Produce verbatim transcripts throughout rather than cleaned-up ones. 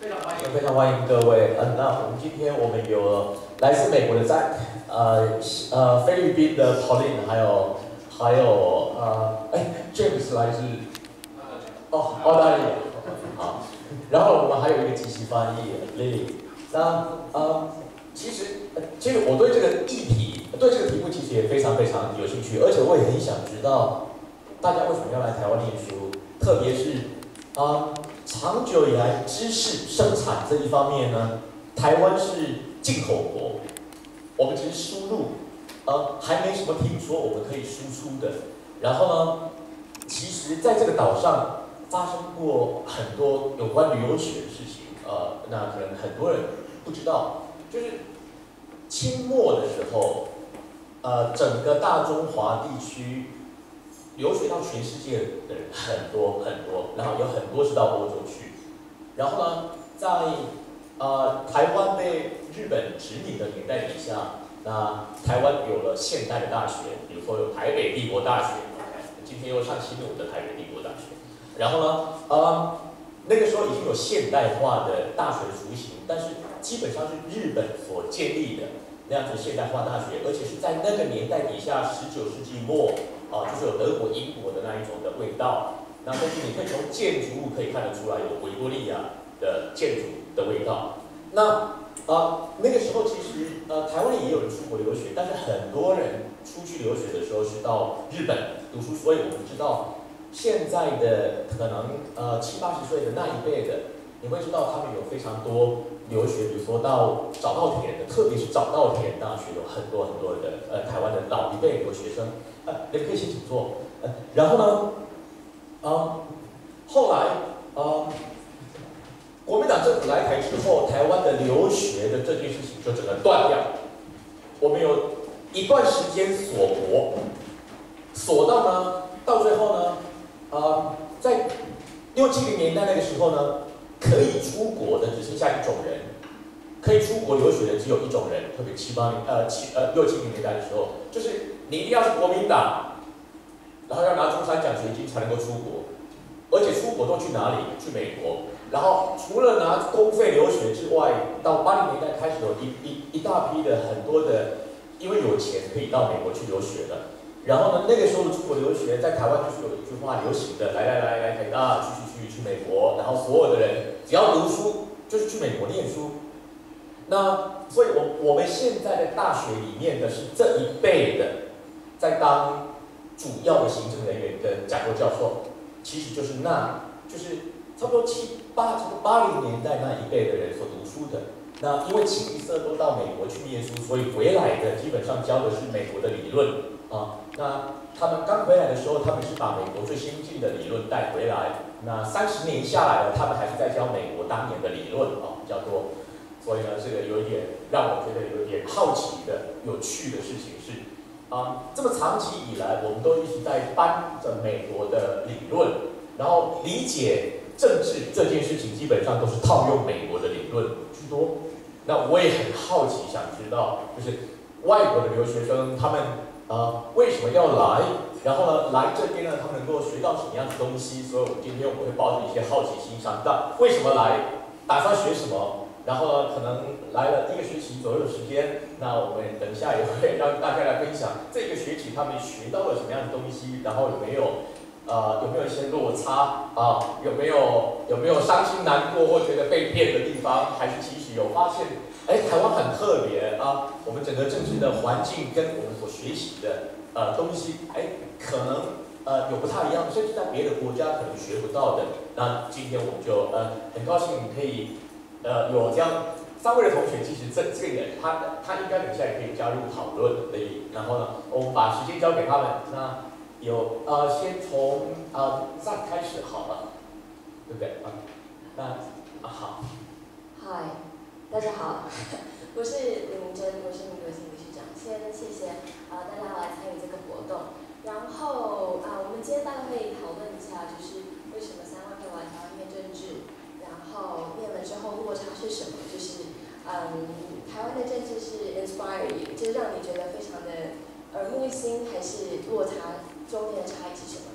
非常欢迎，非常欢迎各位。嗯，那我们今天我们有来自美国的 Zack， 呃呃菲律宾的 Pauline， 还有还有呃哎 James 来自哦澳大利亚，好，然后我们还有一个即席翻译 Lily。那呃其实其实我对这个议题对这个题目其实也非常非常有兴趣，而且我也很想知道大家为什么要来台湾念书，特别是啊。呃长久以来，知识生产这一方面呢，台湾是进口国，我们只是输入，呃，还没什么听说我们可以输出的。然后呢，其实在这个岛上发生过很多有关留学的事情，呃，那可能很多人不知道，就是清末的时候，呃，整个大中华地区。留学到全世界的人很多很多，然后有很多是到欧洲去。然后呢，在呃台湾被日本殖民的年代底下，那台湾有了现代的大学，比如说有台北帝国大学，今天又上新竹的台北帝国大学。然后呢，呃那个时候已经有现代化的大学雏形，但是基本上是日本所建立的那样子现代化大学，而且是在那个年代底下，十九世纪末。啊，就是有德国、英国的那一种的味道。那但是你可以从建筑物可以看得出来，有维多利亚的建筑的味道。那啊，那个时候其实呃，台湾也有人出国留学，但是很多人出去留学的时候是到日本读书，所以我们知道现在的可能呃七八十岁的那一辈的，你会知道他们有非常多留学，比如说到早稻田的，特别是早稻田大学有很多很多的呃台湾的老一辈留学生。呃，你们可以先请坐。呃，然后呢，啊，后来啊，国民党政府来台之后，台湾的留学的这件事情就整个断掉。我们有一段时间锁国，锁到呢，到最后呢，啊，在六七零年代那个时候呢，可以出国的只剩下一种人，可以出国留学的只有一种人，特别七八零呃七呃六七零年代的时候，就是。你一定要是国民党，然后要拿中山奖学金才能够出国，而且出国都去哪里？去美国。然后除了拿公费留学之外，到八零年代开始有一一一大批的很多的，因为有钱可以到美国去留学的。然后呢，那个时候的出国留学在台湾就是有一句话流行的，来来来来台大去去去去美国，然后所有的人只要读书就是去美国念书。那所以我我们现在的大学里面的是这一辈的。在当主要的行政人员跟讲座教授，其实就是那，就是差不多七八，差不多八零年代那一辈的人所读书的。那因为清一色都到美国去念书，所以回来的基本上教的是美国的理论啊。那他们刚回来的时候，他们是把美国最先进的理论带回来。那三十年下来了，他们还是在教美国当年的理论啊，比较多。所以呢，这个有一点让我觉得有点好奇的、有趣的事情是。啊，这么长期以来，我们都一直在搬着美国的理论，然后理解政治这件事情，基本上都是套用美国的理论居多。那我也很好奇，想知道，就是外国的留学生他们呃为什么要来？然后呢，来这边呢，他们能够学到什么样的东西？所以，我们今天我们会抱着一些好奇心，想知道为什么来，打算学什么。然后呢，可能来了一个学期左右的时间，那我们等一下也会让大家来分享这个学期他们学到了什么样的东西，然后有没有呃有没有一些落差啊？有没有有没有伤心难过或觉得被骗的地方？还是其实有发现，哎，台湾很特别啊，我们整个政治的环境跟我们所学习的呃东西，哎，可能呃有不太一样，甚至在别的国家可能学不到的。那今天我们就呃很高兴可以。呃，有这样三位的同学，其实这这个人他他应该等一下也可以加入讨论的。然后呢，我们把时间交给他们。那有呃，先从呃 Zack 开始好了，对不对啊？那啊好。 嗨，大家好，我是李明珍，我是民国心理学长。先谢谢呃大家来参与这个活动。然后啊、呃，我们今天大概会讨论一下，就是为什么三位会来台湾念政治。然后念了之后落差是什么？就是嗯，台湾的政治是 inspire you， 就是让你觉得非常的耳目一新，还是落差中间的差异是什么？以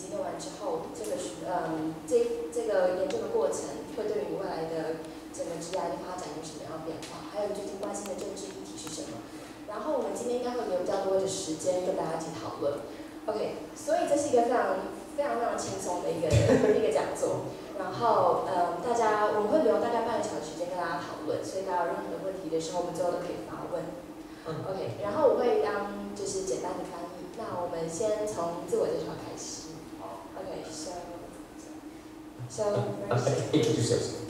及念完之后，这个嗯这这个研究的过程会对你未来的整个职业的发展有什么样的变化？还有你最近关心的政治议题是什么？然后我们今天应该会留比较多的时间跟大家一起讨论。OK， 所以这是一个非常非常非常轻松的一个一个讲座。然后嗯，大家我们会留大概半个小时时间跟大家讨论，所以大家有任何的问题的时候，我们最后都可以发问。OK， 然后我会当就是简单的翻译。那我们先从自我介绍开始。OK， so so first introduce yourself.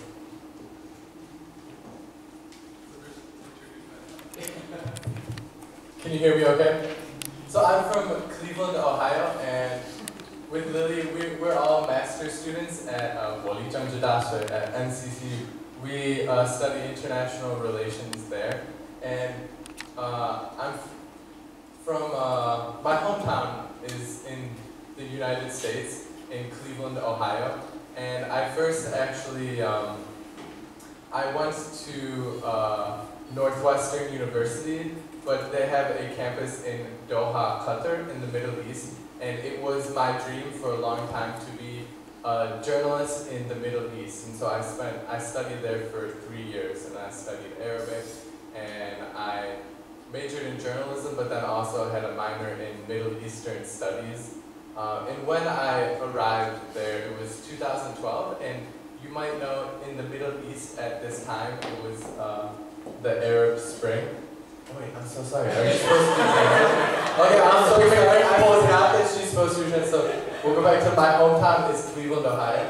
Can you hear me okay? So I'm from Cleveland, Ohio, and with Lily, we, we're all master's students at uh, 国立政治大学 at N C C U. We uh, study international relations there, and uh, I'm from, uh, my hometown is in the United States, in Cleveland, Ohio, and I first actually, um, I went to uh, Northwestern University, but they have a campus in Doha, Qatar, in the Middle East, and it was my dream for a long time to be a journalist in the Middle East, and so I spent, I studied there for three years, and I studied Arabic, and I majored in journalism, but then also had a minor in Middle Eastern studies. Uh, and when I arrived there, it was two thousand twelve, and you might know in the Middle East at this time, it was uh, the Arab Spring. Oh wait, I'm so sorry. Are you supposed to do that? Okay, I'm so sorry. I forgot that she's supposed to do that. So we'll go back to my hometown is Cleveland, Ohio.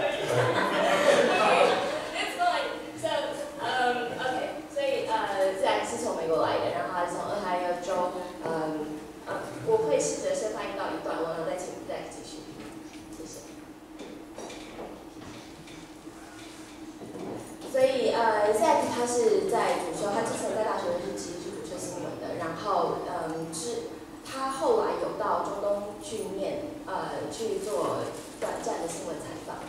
It's fine. So, um, okay. 所以呃，自然是从美国来的，然后他是从俄亥俄州，嗯，呃，我会试着先翻译到一段，然后再请 Zack 继续。谢谢。所以呃 ，Zack 他是在主修，他之前在大学是其实是主修新闻的，然后嗯，是他后来有到中东去念，呃，去做短暂的新闻采访。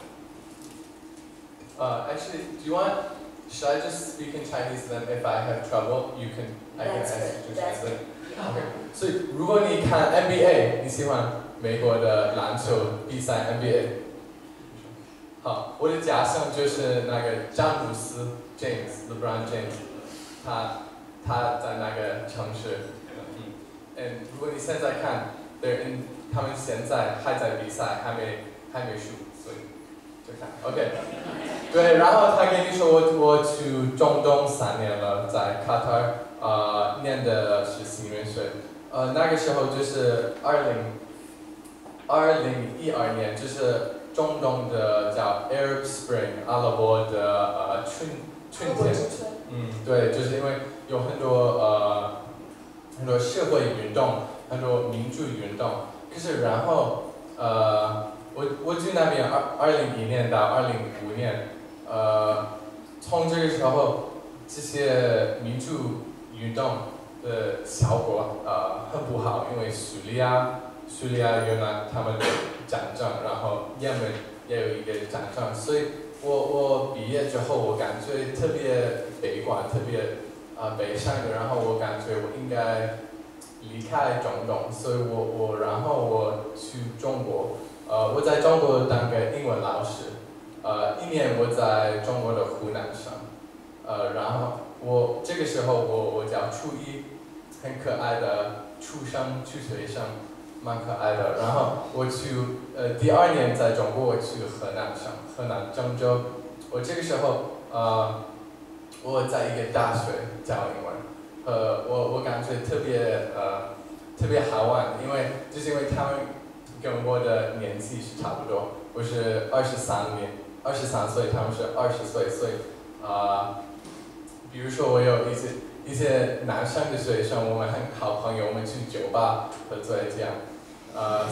Uh, actually, do you want? Should I just speak in Chinese? Then, if I have trouble, you can. I can That's ask good. you to That's translate. good. Okay. 所以，如果你看 N B A， 你喜欢美国的篮球比赛 N B A。好，我的家乡就是那个詹姆斯 James LeBron James， 他他在那个城市。嗯。嗯，如果你现在看 ，they're in， 他们现在还在比赛，还没还没输，所以就看 OK。对，然后他跟你说我我去中东三年了，在卡塔尔，呃，念的是新闻学，呃，那个时候就是二零二零一二年，就是中东的叫 Arab Spring， 阿拉伯的呃春春天，嗯，对，就是因为有很多呃很多社会运动，很多民主运动，可是然后呃我我去那边二二零一年到二零五年。呃，从这个时候，这些民主运动的效果呃很不好，因为叙利亚叙利亚有那他们的战争，然后也门也有一个战争，所以我我毕业之后，我感觉特别悲观，特别呃悲伤的，然后我感觉我应该离开中东，所以我我然后我去中国，呃我在中国当个英文老师。呃，一年我在中国的湖南省，呃，然后我这个时候我我叫初一，很可爱的初生初学生，蛮可爱的。然后我去呃第二年在中国我去河南省，河南郑州。我这个时候呃我在一个大学教英文，呃我我感觉特别呃特别好玩，因为就是因为他们跟我的年纪是差不多，我是二十三年。二十三岁，他们是二十岁，所以，啊、呃，比如说我有一些一些男生的学生，我们很好朋友，我们去酒吧喝醉这样，呃，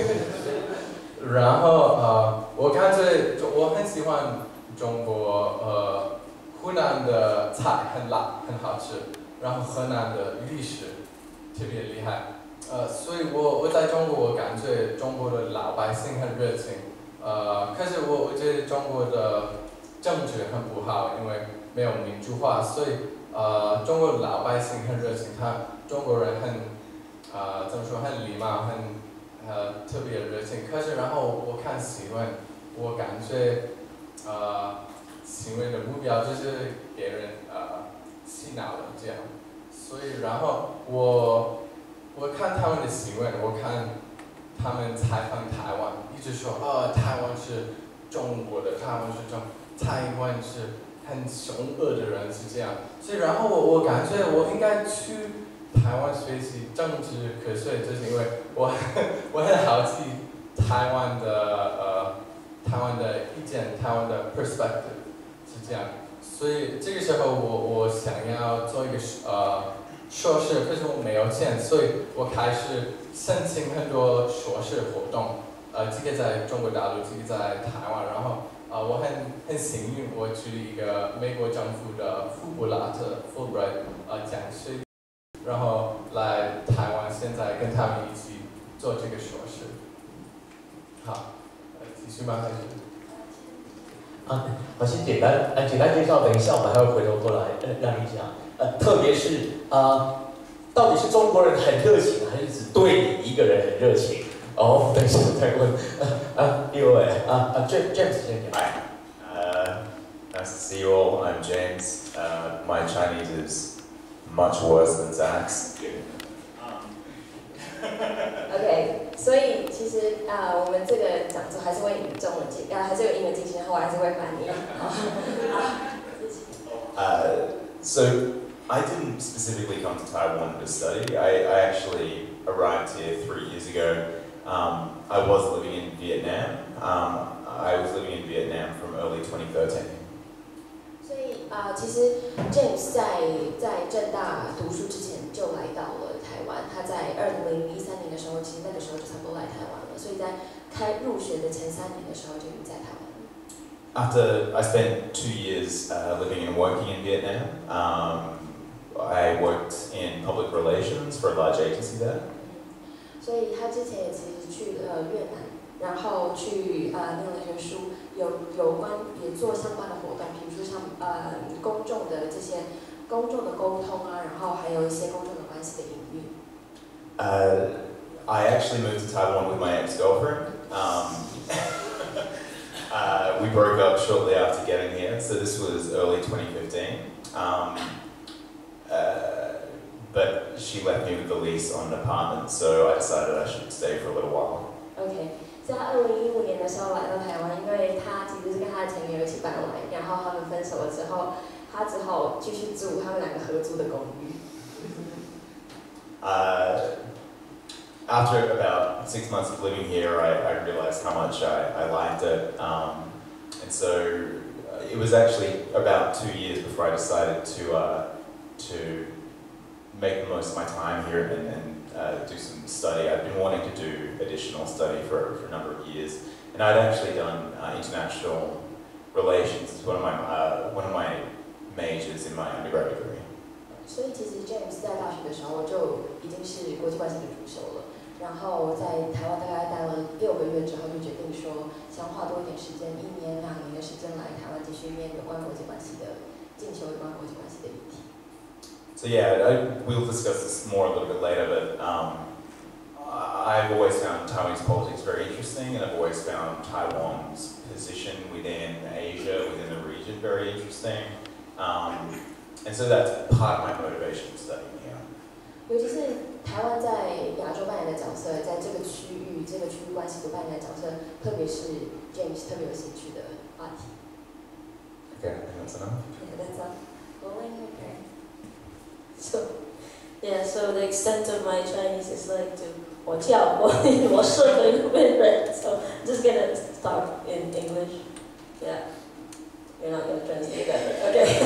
然后呃，我感觉我很喜欢中国，呃，湖南的菜很辣，很好吃，然后河南的历史特别厉害，呃，所以我我在中国，我感觉中国的老百姓很热情。呃，可是我我觉得中国的政治很不好，因为没有民主化，所以呃，中国的老百姓很热情，他中国人很呃怎么说很礼貌，很呃特别热情。可是然后我看新闻，我感觉呃新闻的目标就是给人呃洗脑了这样。所以然后我我看他们的新闻，我看他们采访台湾，一直说哦台湾是中国的，台湾是中，台湾是很凶恶的人是这样。所以然后我我感觉我应该去台湾学习政治科学，就是因为我我很好奇台湾的呃台湾的意见，台湾的 perspective 是这样。所以这个时候我我想要做一个呃硕士，可是我没有钱，所以我开始申请很多硕士活动。呃，这个在中国大陆，这个在台湾，然后呃我很很幸运，我去一个美国政府的富布拉特 Fulbright 呃奖学。然后来台湾，现在跟他们一起做这个硕士。好，继续吗？还是？ 啊，好，先简单，呃，简单介绍，等一下我们还会回头过来，呃，让你讲，呃，特别是啊、呃，到底是中国人很热情，还是只对你一个人很热情？哦，等一下再问，呃，啊，第二位，啊啊 ，James 先讲。 Hi, uh, nice to see you all. I'm James. Uh, my Chinese is much worse than Zach's. OK， 所以其实啊、呃，我们这个讲座还是会以中文进，呃，还是有英文进行，然后我还是会翻译。 uh, so I didn't specifically come to Taiwan to study. I, I actually arrived here three years ago. Um, I was living in Vietnam. Um, I was living in Vietnam from early twenty thirteen. 所以啊、呃，其实 James 在在政大读书之前就来到了台湾。他在二零一三年的时候，其实那个时候就差不多来台湾了。所以在开入学的前三年的时候就已经在台湾了。 After I spent two years uh, living and working in Vietnam, um, I worked in public relations for a large agency there. 所以他之前也其实去了越南，然后去呃念了一些书，有有关也做相关的活动，比如说像呃公众的这些公众的沟通啊，然后还有一些公众的关系的隐喻。 Uh, I actually moved to Taiwan with my ex-girlfriend. Um, uh, we broke up shortly after getting here, so this was early twenty fifteen. Um, uh, but she left me with the lease on an apartment, so I decided I should stay for a little while. OK， 在二零一五年的时候来到台湾，因为他其实是跟他的前女友一起搬来，然后他们分手了之后，他只好继续住他们两个合租的公寓。 Uh, after about six months of living here, I, I realized how much I, I liked it. Um, and so it was actually about two years before I decided to, uh, to make the most of my time here and, and uh, do some study. I'd been wanting to do additional study for, for a number of years. And I'd actually done uh, international relations as one of my, uh, one of my majors in my undergraduate degree. 所以其实 James 在大学的时候就已经是国际关系的主修了，然后在台湾大概待了六个月之后，就决定说想花多一点时间，一年两年的时间来台湾继续念有关国际关系的进修有关国际关系的议题。 So yeah, I, we'll discuss this more a little bit later, but um, I've always found Taiwanese politics very interesting, and I've always found Taiwan's position within Asia, within the region, very interesting. Um, and so that's part of my motivation in studying here. 尤其是台湾在亚洲扮演的角色，在这个区域、这个区域关系所扮演的角色，特别是 James 特别有兴趣的话题。 Okay, I think that's enough. Yeah, that's all. Rolling, okay. So, yeah, so the extent of my Chinese is like to 我叫我我适合一个人 so I'm just gonna talk in English. Yeah, you're not gonna translate that, okay?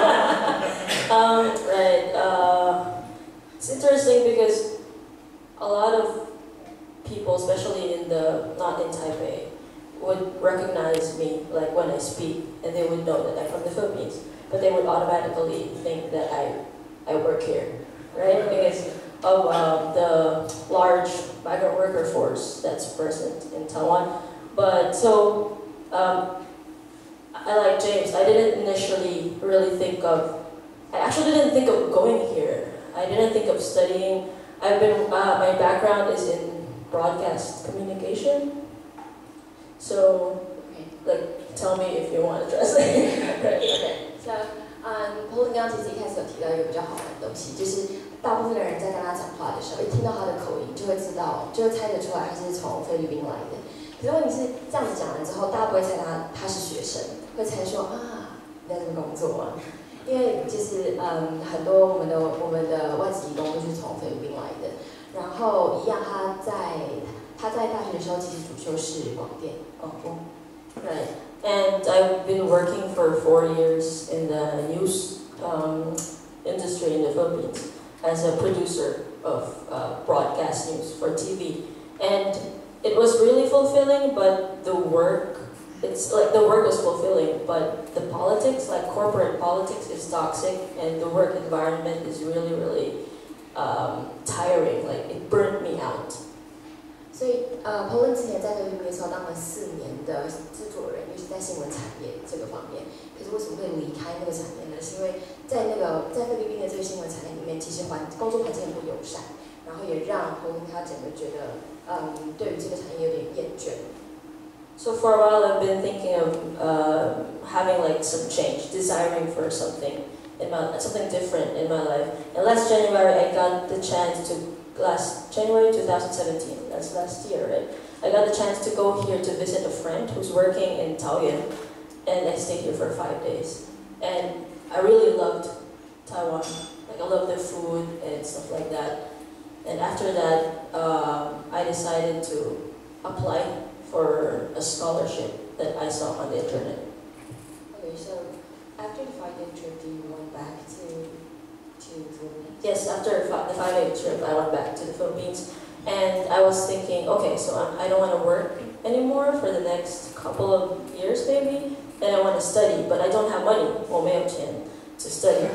um, right. Uh, it's interesting because a lot of people, especially in the not in Taipei, would recognize me like when I speak, and they would know that I'm from the Philippines, but they would automatically think that I I work here, right? Because of um, the large migrant worker force that's present in Taiwan. But so, um, I like James, I didn't initially really think of, I actually didn't think of going here. I didn't think of studying. I've been, uh, my background is in broadcast communication. So, Okay. like, tell me if you want to translate. Okay. So,嗯 ，Pauline 刚刚其实一开始有提到一个比较好玩的东西，就是大部分的人在跟他讲话的时候，一听到他的口音，就会知道，就会猜得出来他是从菲律宾来的。可是问题是，这样子讲完之后，大家不会猜他他是学生，会猜说啊，你在这边工作啊。因为就是嗯，很多我们的我们的外籍移工都是从菲律宾来的，然后一样他在他在大学的时候其实主修是广电广播。 Right. And I've been working for four years in the news um, industry in the Philippines as a producer of uh, broadcast news for T V. And it was really fulfilling, but the work, it's like the work was fulfilling, but the politics, like corporate politics, is toxic, and the work environment is really, really um, tiring. Like it burned me out. 所以，呃 ，Pauline 之前在菲律宾的时候当了四年的制作人，尤其在新闻产业这个方面。可是为什么会离开那个产业呢？是因为在那个在菲律宾的这个新闻产业里面，其实环工作环境很不友善，然后也让 Pauline 他整个觉得，嗯，对于这个产业有点厌倦。 So for a while, I've been thinking of uh, having like some change, desiring for something in my something different in my life. And last January, I got the chance to. Last January two thousand seventeen, that's last year, right? I got the chance to go here to visit a friend who's working in Taoyuan, and I stayed here for five days. And I really loved Taiwan. Like I love their food and stuff like that. And after that, uh, I decided to apply for a scholarship that I saw on the internet. Okay, so after the five-day trip, you went back to to Philippines? Yes, after the five-day trip, I went back to the Philippines, and I was thinking, okay, so I'm, I don't want to work anymore for the next couple of years, maybe, and I want to study, but I don't have money, 我没有钱 to study.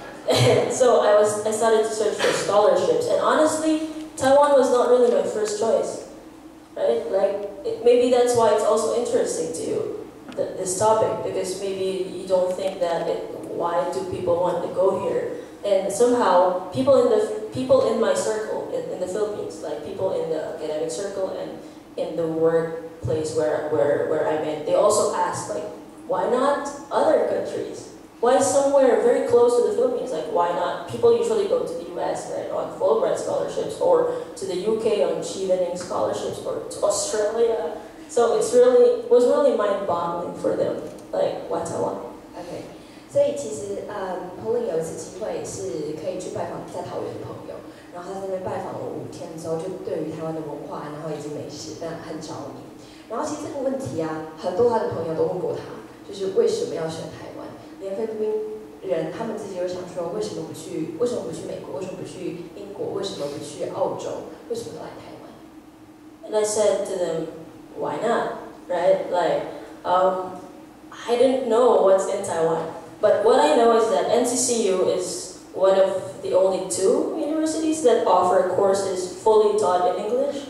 And so I was, I started to search for scholarships, and honestly, Taiwan was not really my first choice, right? Like, it, maybe that's why it's also interesting to you, the, this topic, because maybe you don't think that, it, why do people want to go here? And somehow, people in the people in my circle in, in the Philippines, like people in the academic circle and in the workplace where where where I'm in, they also ask like, why not other countries? Why somewhere very close to the Philippines? Like why not? People usually go to the U S, right, on Fulbright scholarships, or to the U K on chevening scholarships, or to Australia. So it's really it was really mind-boggling for them. Like why Taiwan? Okay. 所以其实，嗯 ，Pauline 有一次机会是可以去拜访在桃园的朋友，然后他在那边拜访了五天之后，就对于台湾的文化，然后以及美食，非常很着迷。然后其实这个问题啊，很多他的朋友都问过他，就是为什么要选台湾？连菲律宾人他们自己有想说，为什么不去？为什么不去美国？为什么不去英国？为什么不去澳洲？为什么要来台湾 And I said to them, why not? Right? Like, um, I didn't know what's in Taiwan. But what I know is that N C C U is one of the only two universities that offer courses fully taught in English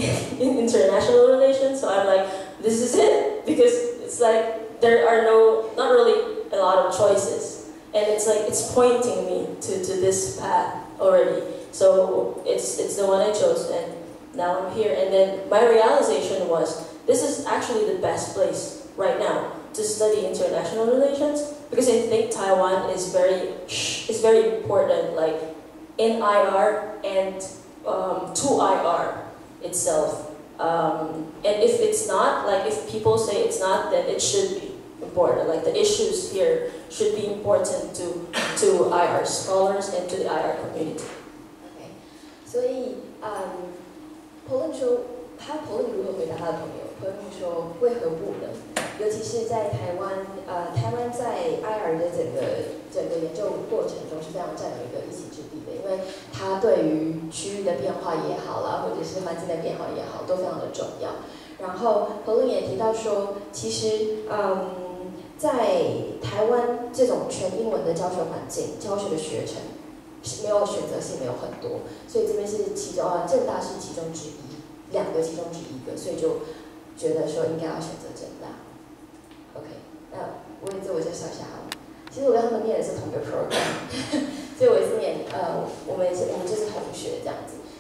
in international relations. So I'm like, this is it, because it's like there are no, not really a lot of choices, and it's like it's pointing me to, to this path already. So it's it's the one I chose, and now I'm here. And then my realization was, this is actually the best place right now to study international relations, because I think Taiwan is very is very important, like in I R and um, to I R itself. Um, and if it's not, like if people say it's not, then it should be important. Like the issues here should be important to to I R scholars and to the I R community. OK， 所以，嗯 ，Pauline 说，他 Pauline 如何回答他的朋友 ？Pauline 说，为何不呢？尤其是在台湾，呃，台湾在 I R 的整个整个研究过程中是非常占有一个一席之地的，因为它对于区域的变化也好啦，或者是环境的变化也好，都非常的重要。然后 Pauline 也提到说，其实，嗯，在台湾这种全英文的教学环境、教学的学程是没有选择性，没有很多，所以这边是其中啊，政大是其中之一，两个其中之一个，所以就觉得说应该要选择政大。OK， 那我也自我介绍一下好了。其实我跟他们念的是同一个 program， 所以我也是念呃，我们也是我们就是同学这样子。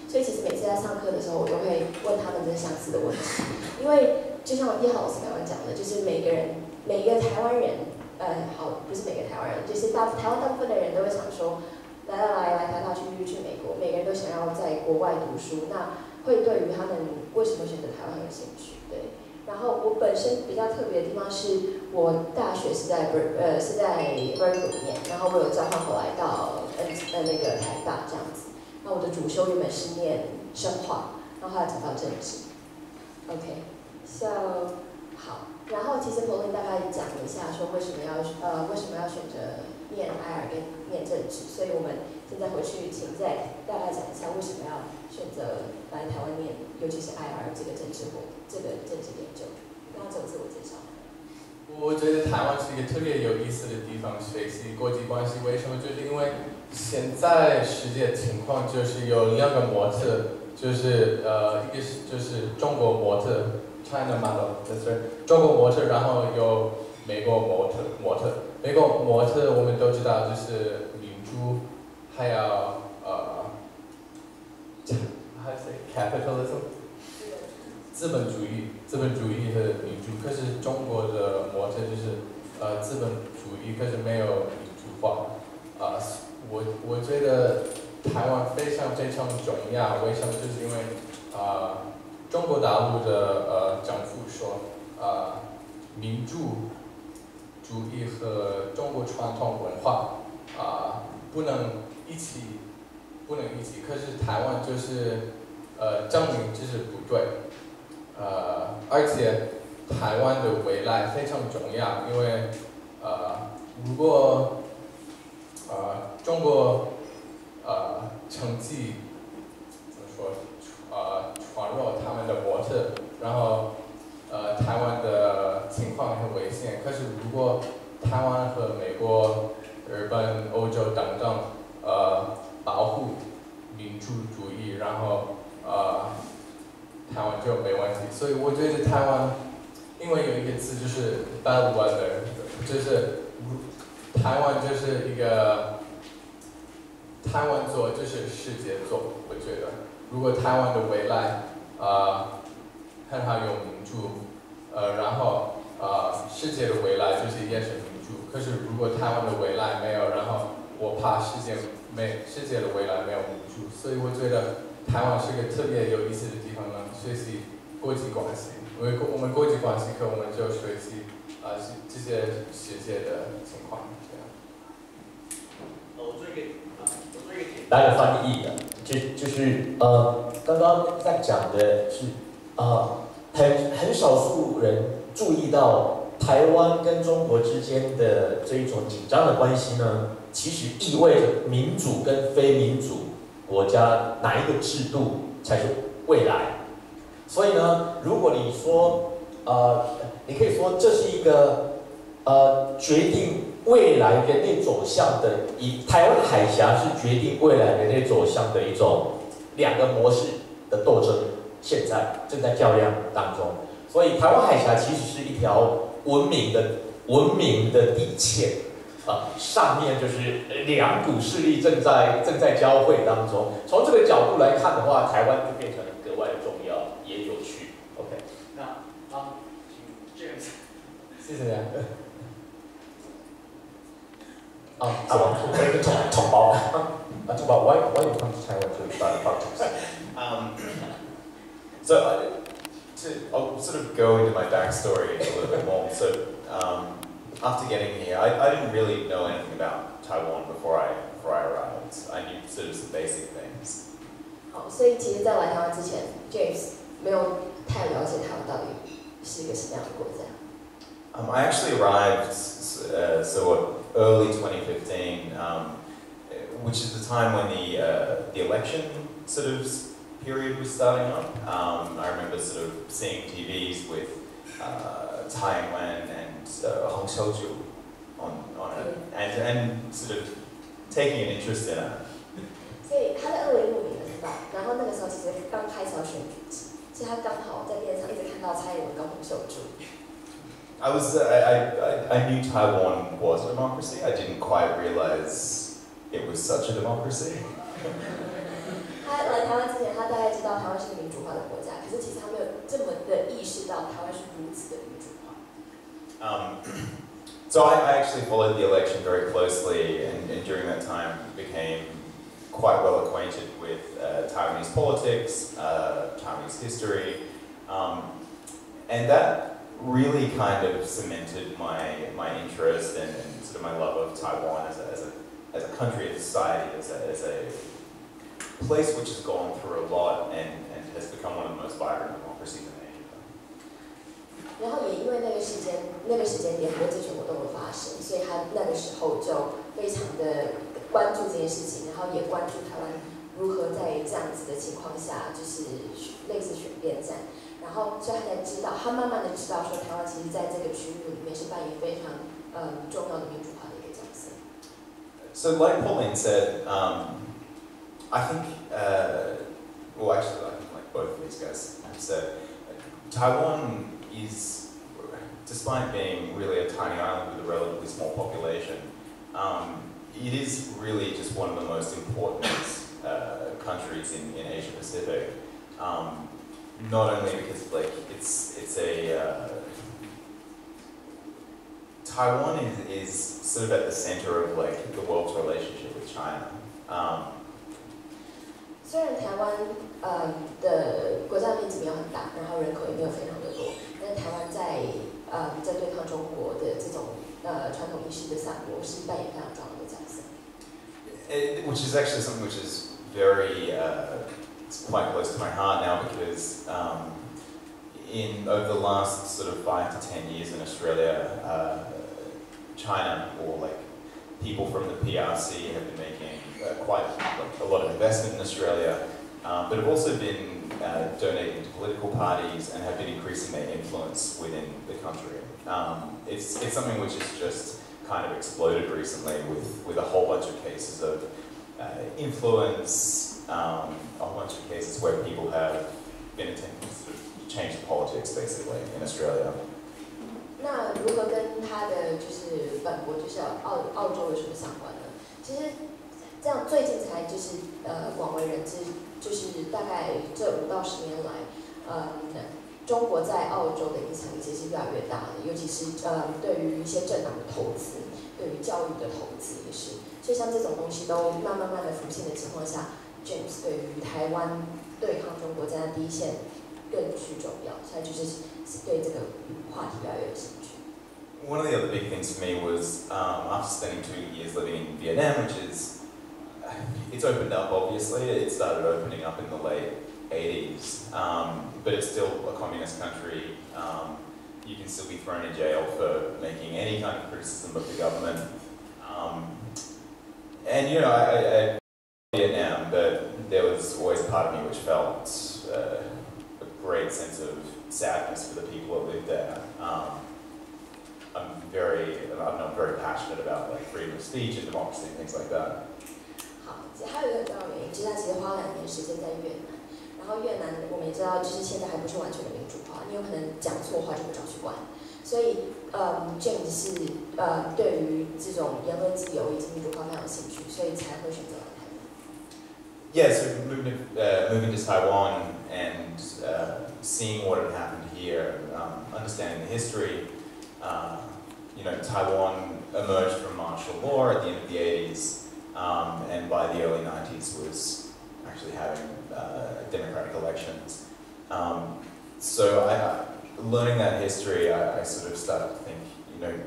所以其实每次在上课的时候，我都会问他们这相似的问题。因为就像叶浩老师刚刚讲的，就是每个人每一个台湾人，呃，好，不是每个台湾人，就是大台湾大部分的人都会想说，来来来来台大去去美国，每个人都想要在国外读书，那会对于他们为什么选择台湾很有兴趣，对。然后我本身比较特别的地方是，我大学是在 Ber 呃是在 Berkeley 里面，然后我有交换回来到呃呃那个台大这样子。那我的主修原本是念生化，然后后来转到政治。OK，so 好，然后其实 Pauline 大概讲了一下说为什么要呃为什么要选择念 I R 跟念政治，所以我们现在回去请 Zack 大概讲一下为什么要选择来台湾念，尤其是 I R 这个政治活这个政治研究。刚刚做自我介绍。 我觉得台湾是一个特别有意思的地方，学习国际关系。为什么？就是因为现在世界情况就是有两个模特，就是呃，一个是就是中国模特 ，China model， 就是中国模特，然后有美国模特模特。美国模特我们都知道就是民主，还有呃，还有谁 ？capitalism。资本主义、资本主义和民主，可是中国的模特就是呃资本主义，可是没有民主化。啊、呃，我我觉得台湾非常非常重要，为什么？就是因为啊、呃，中国大陆的呃政府说，啊、呃，民主主义和中国传统文化啊、呃、不能一起，不能一起。可是台湾就是呃证明这是不对。呃，而且台湾的未来非常重要，因为呃，如果呃中国呃成绩怎么说呃传入他们的模特，然后呃台湾的情况很危险。可是如果台湾和美国、日本、欧洲等等呃保护民主主义，然后呃。台湾就没问题，所以我觉得台湾，因为有一个字就是 bellwether， 就是台湾就是一个台湾做就是世界做，我觉得如果台湾的未来呃很好有民主，呃然后呃世界的未来就是也是民主，可是如果台湾的未来没有，然后我怕世界没世界的未来没有民主，所以我觉得。台湾是一个特别有意思的地方呢，学习国际关系。因为我们国际关系课，我们就学习啊、呃、这些世界的情况这样。 我做一个啊，我做一个简单的翻译的，就就是呃，刚刚在讲的是呃，很很少数人注意到台湾跟中国之间的这一种紧张的关系呢，其实意味着民主跟非民主。国家哪一个制度才是未来？所以呢，如果你说，呃，你可以说这是一个，呃，决定未来人类走向的，以台湾海峡是决定未来人类走向的一种两个模式的斗争，现在正在较量当中。所以台湾海峡其实是一条文明的文明的底线。啊，上面就是两股势力正在正在交汇当中。从这个角度来看的话，台湾就变成了格外的重要，也有趣。OK， 那啊，请 James， 谢谢。 啊，阿王，我有一个同同胞啊，同胞 ，Why why you come to Taiwan to study politics? Um, so I, to I'll sort of go into my backstory a little bit more. So. Um, After getting here, I, I didn't really know anything about Taiwan before I before I arrived. I knew sort of some basic things. 好，所以其实，在来台湾之前 ，James 没有太了解台湾到底是一个什么样的国家。 Um, I actually arrived uh, so early twenty fifteen, um, which is the time when the uh, the election sort of period was starting up. Um, I remember sort of seeing T Vs with uh, Tsai Ing-wen and uh, Hong Xiuju on on it, and and sort of taking an interest in it. 所以他在二零一五年的时候，然后那个时候其实刚开始要选举制，所以他刚好在电视上一直看到蔡英文跟洪秀柱。 I was uh, I, I I knew Taiwan was a democracy. I didn't quite realize it was such a democracy. 他来台湾之前，他大概知道台湾是个民主化的国家，可是其实他没有这么的意识到台湾是如此的民主化。 Um, so I, I actually followed the election very closely, and, and during that time became quite well acquainted with uh, Taiwanese politics, uh, Taiwanese history, um, and that really kind of cemented my my interest and, and sort of my love of Taiwan as a, as a as a country, as a society, as a, as a place which has gone through a lot and, and has become one of the most vibrant democracies in Asia. 然后也因为那个时间，那个时间点很多竞选活动的发生，所以他那个时候就非常的关注这件事情，然后也关注台湾如何在这样子的情况下，就是类似选边站，然后所以他才知道，他慢慢的知道说台湾其实在这个区域里面是扮演非常嗯重要的民主化的一个角色。 So like Pauline said, um, I think, uh, well actually I think like both of these guys have said, Taiwan is, despite being really a tiny island with a relatively small population, um, it is really just one of the most important uh, countries in, in Asia Pacific. Um, not only because like it's it's a uh, Taiwan is, is sort of at the center of like the world's relationship with China. Um, 虽然台湾呃的国家面积没有很大，然后人口也没有非常的多，但是台湾在呃在对抗中国的这种呃传统意识的散播是扮演非常重要的角色。 it, which is actually something which is very uh, it's quite close to my heart now because um, in over the last sort of five to ten years in Australia, uh, China or like people from the P R C have been making uh, quite like, a lot of investment in Australia, um, but have also been uh, donating to political parties and have been increasing their influence within the country. Um, it's, it's something which has just kind of exploded recently with, with a whole bunch of cases of uh, influence, um, a whole bunch of cases where people have been attempting to sort of change the politics basically in Australia. 那如何跟他的就是本国就是澳澳洲有什么相关呢？其实这样最近才就是呃广为人知，就是大概这五到十年来，呃中国在澳洲的影响力其实是越来越大的，尤其是呃对于一些政党的投资，对于教育的投资也是。所以像这种东西都慢慢慢的浮现的情况下 ，James 对于台湾对抗中国站在第一线更具重要，所以就是对这个话题越来越有兴趣。 One of the other big things for me was um, after spending two years living in Vietnam, which is, it's opened up obviously, it started opening up in the late eighties, um, but it's still a communist country. Um, you can still be thrown in jail for making any kind of criticism of the government. Um, and you know, I, I, I Vietnam, but there was always a part of me which felt uh, a great sense of sadness for the people that lived there. Um, I'm very, I'm not very passionate about like freedom of speech and democracy and things like that. 好，还有一个很重要的原因，就是他其实花了两年时间在越南，然后越南我们也知道，就是现在还不是完全的民主化，你有可能讲错话就被抓去关，所以呃 ，James 是呃对于这种言论自由以及民主化非常有兴趣，所以才会选择来台湾。 Yeah, so moving to, uh, moving to Taiwan and uh, seeing what had happened here, um, understanding the history. Uh, you know, Taiwan emerged from martial law at the end of the eighties, um, and by the early nineties was actually having uh, democratic elections. Um, so I, learning that history, I, I sort of started to think, you know,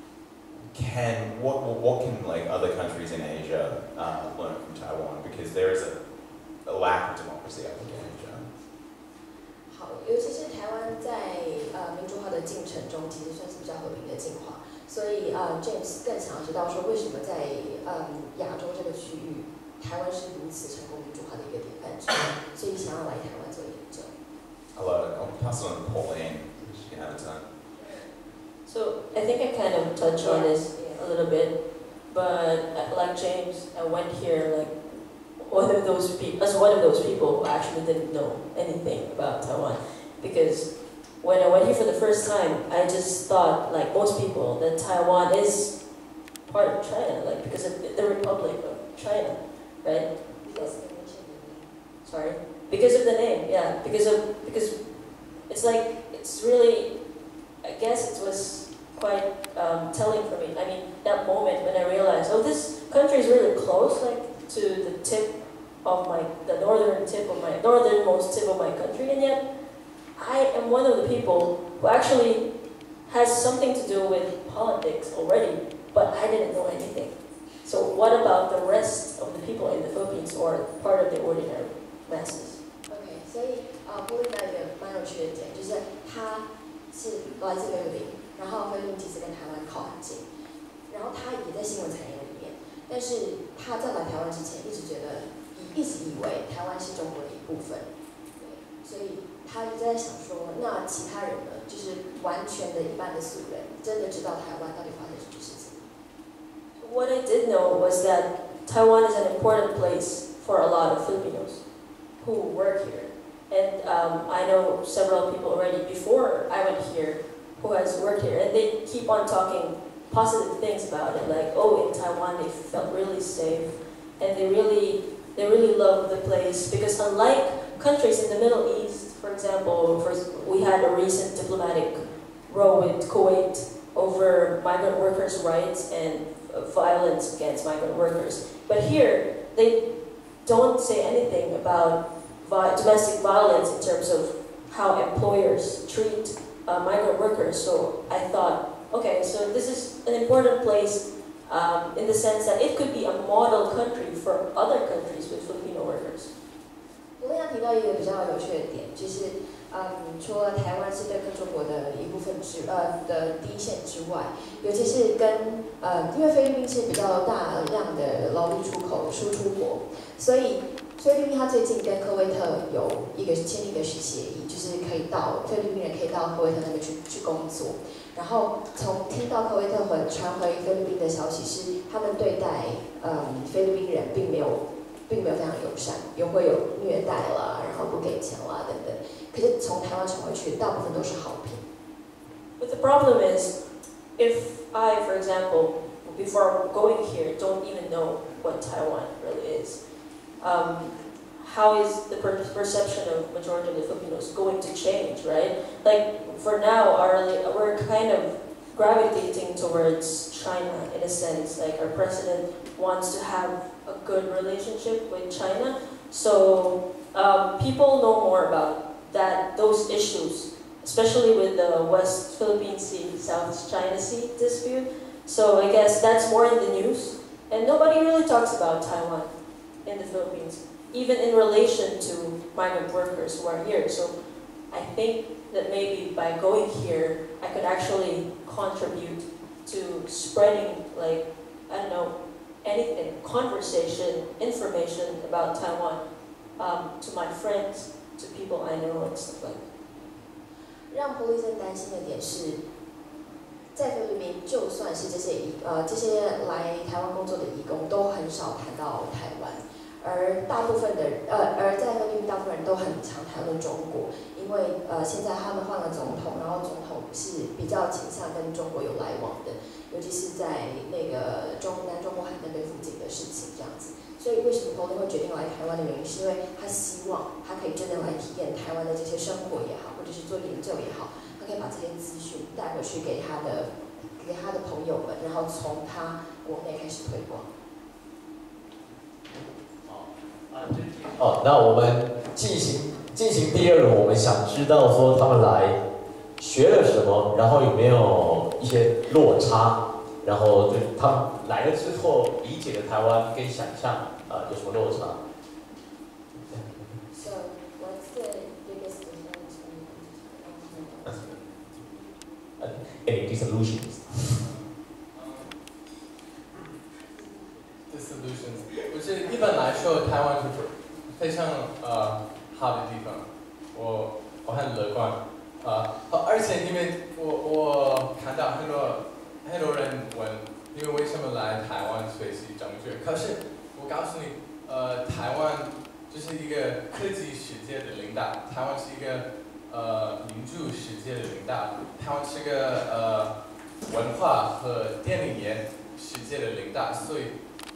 can what what can like other countries in Asia uh, learn from Taiwan, because there is a, a lack of democracy I think in Asia. 好，尤其是台湾在呃民主化的进程中，其实算是比较和平的进化，所以呃 James 更想要知道说，为什么在嗯亚洲这个区域，台湾是如此成功民主化的一个典范之一，所以想要来台湾做研究。 Hello, I'll pass it on to Pauline. She can have a turn. So I think I kind of touched on this a little bit, but like James, I went here like one of those people, as one of those people who actually didn't know anything about Taiwan, because when I went here for the first time, I just thought, like most people, that Taiwan is part of China, like because of the Republic of China, right? Yes. Sorry, because of the name, yeah, because of because it's like it's really, I guess it was quite um, telling for me. I mean, that moment when I realized, oh, this country is really close, like to the tip of my, the northern tip of my, northernmost tip of my country, and yet I am one of the people who actually has something to do with politics already, but I didn't know anything. So what about the rest of the people in the Philippines or part of the ordinary masses? OK， 所以呃，波利娜有一个蛮有趣的点，就是他是来自菲律宾，然后菲律宾其实跟台湾靠很近，然后他也在新闻产业里面，但是他在来台湾之前一直觉得，一直以为台湾是中国的一部分，对，所以他就在想说，那其他人呢，就是完全的一般的素人，真的知道台湾到底发生什么事情？ What I did know was that Taiwan is an important place for a lot of Filipinos who work here. And um, I know several people already before I went here who has worked here, and they keep on talking positive things about it, like, oh, in Taiwan they felt really safe, and they really, they really love the place, because unlike countries in the Middle East, for example, first, we had a recent diplomatic row with Kuwait over migrant workers' rights and violence against migrant workers. But here, they don't say anything about vi domestic violence in terms of how employers treat uh, migrant workers. So I thought, okay, so this is an important place um, in the sense that it could be a model country for other countries with Filipino workers. 我刚刚提到一个比较有趣的点，就是，嗯，除了台湾是对客中国的一部分之呃的第一线之外，尤其是跟呃，因为菲律宾是比较大量的劳力出口输出国，所以菲律宾它最近跟科威特有一个签订一个协议，就是可以到菲律宾人可以到科威特那边去去工作。然后从听到科威特回传回菲律宾的消息是，他们对待嗯菲律宾人并没有。 并没有非常友善，又会有虐待啦，然后不给钱啦等等。可是从台湾传回去，大部分都是好评。 But the problem is, if I, for example, before going here, don't even know what Taiwan really is, um, how is the per perception of majority of the Filipinos going to change, right? Like for now, our we're kind of gravitating towards China in a sense. Like our president wants to have a good relationship with China, so um, people know more about that those issues, especially with the West Philippine Sea, South China Sea dispute. So I guess that's more in the news, and nobody really talks about Taiwan in the Philippines, even in relation to migrant workers who are here. So I think that maybe by going here, I could actually contribute to spreading, like, I don't know, anything, conversation, information about Taiwan um, to my friends, to people I know and stuff like that. 让波利森担心的点是，在菲律宾，就算是这些移呃这些来台湾工作的移工，都很少谈到台湾，而大部分的呃而在菲律宾，大部分人都很常谈论中国，因为呃现在他们换了总统，然后总统是比较倾向跟中国有来往的。 尤其是在那个中南中国海那边附近的事情这样子，所以为什么 Pauline 会决定来台湾的原因，是因为他希望他可以真的来体验台湾的这些生活也好，或者是做研究也好，他可以把这些资讯带回去给他的给他的朋友们，然后从他国内开始推广。 好，啊，哦，那我们进行进行第二轮，我们想知道说他们来学了什么，然后有没有一些落差，然后对他们来了之后理解的台湾跟想象啊、呃、有什么落差 So what's the biggest difference when ？Any disillusions? Disillusions， 我觉得一般来说，台湾是非常呃好的地方，我我很乐观。 啊、呃，而且因为我我看到很多很多人问，因为为什么来台湾学习政治？可是我告诉你，呃，台湾就是一个科技世界的领导，台湾是一个呃民主世界的领导，台湾是个呃文化和电影业世界的领导，所以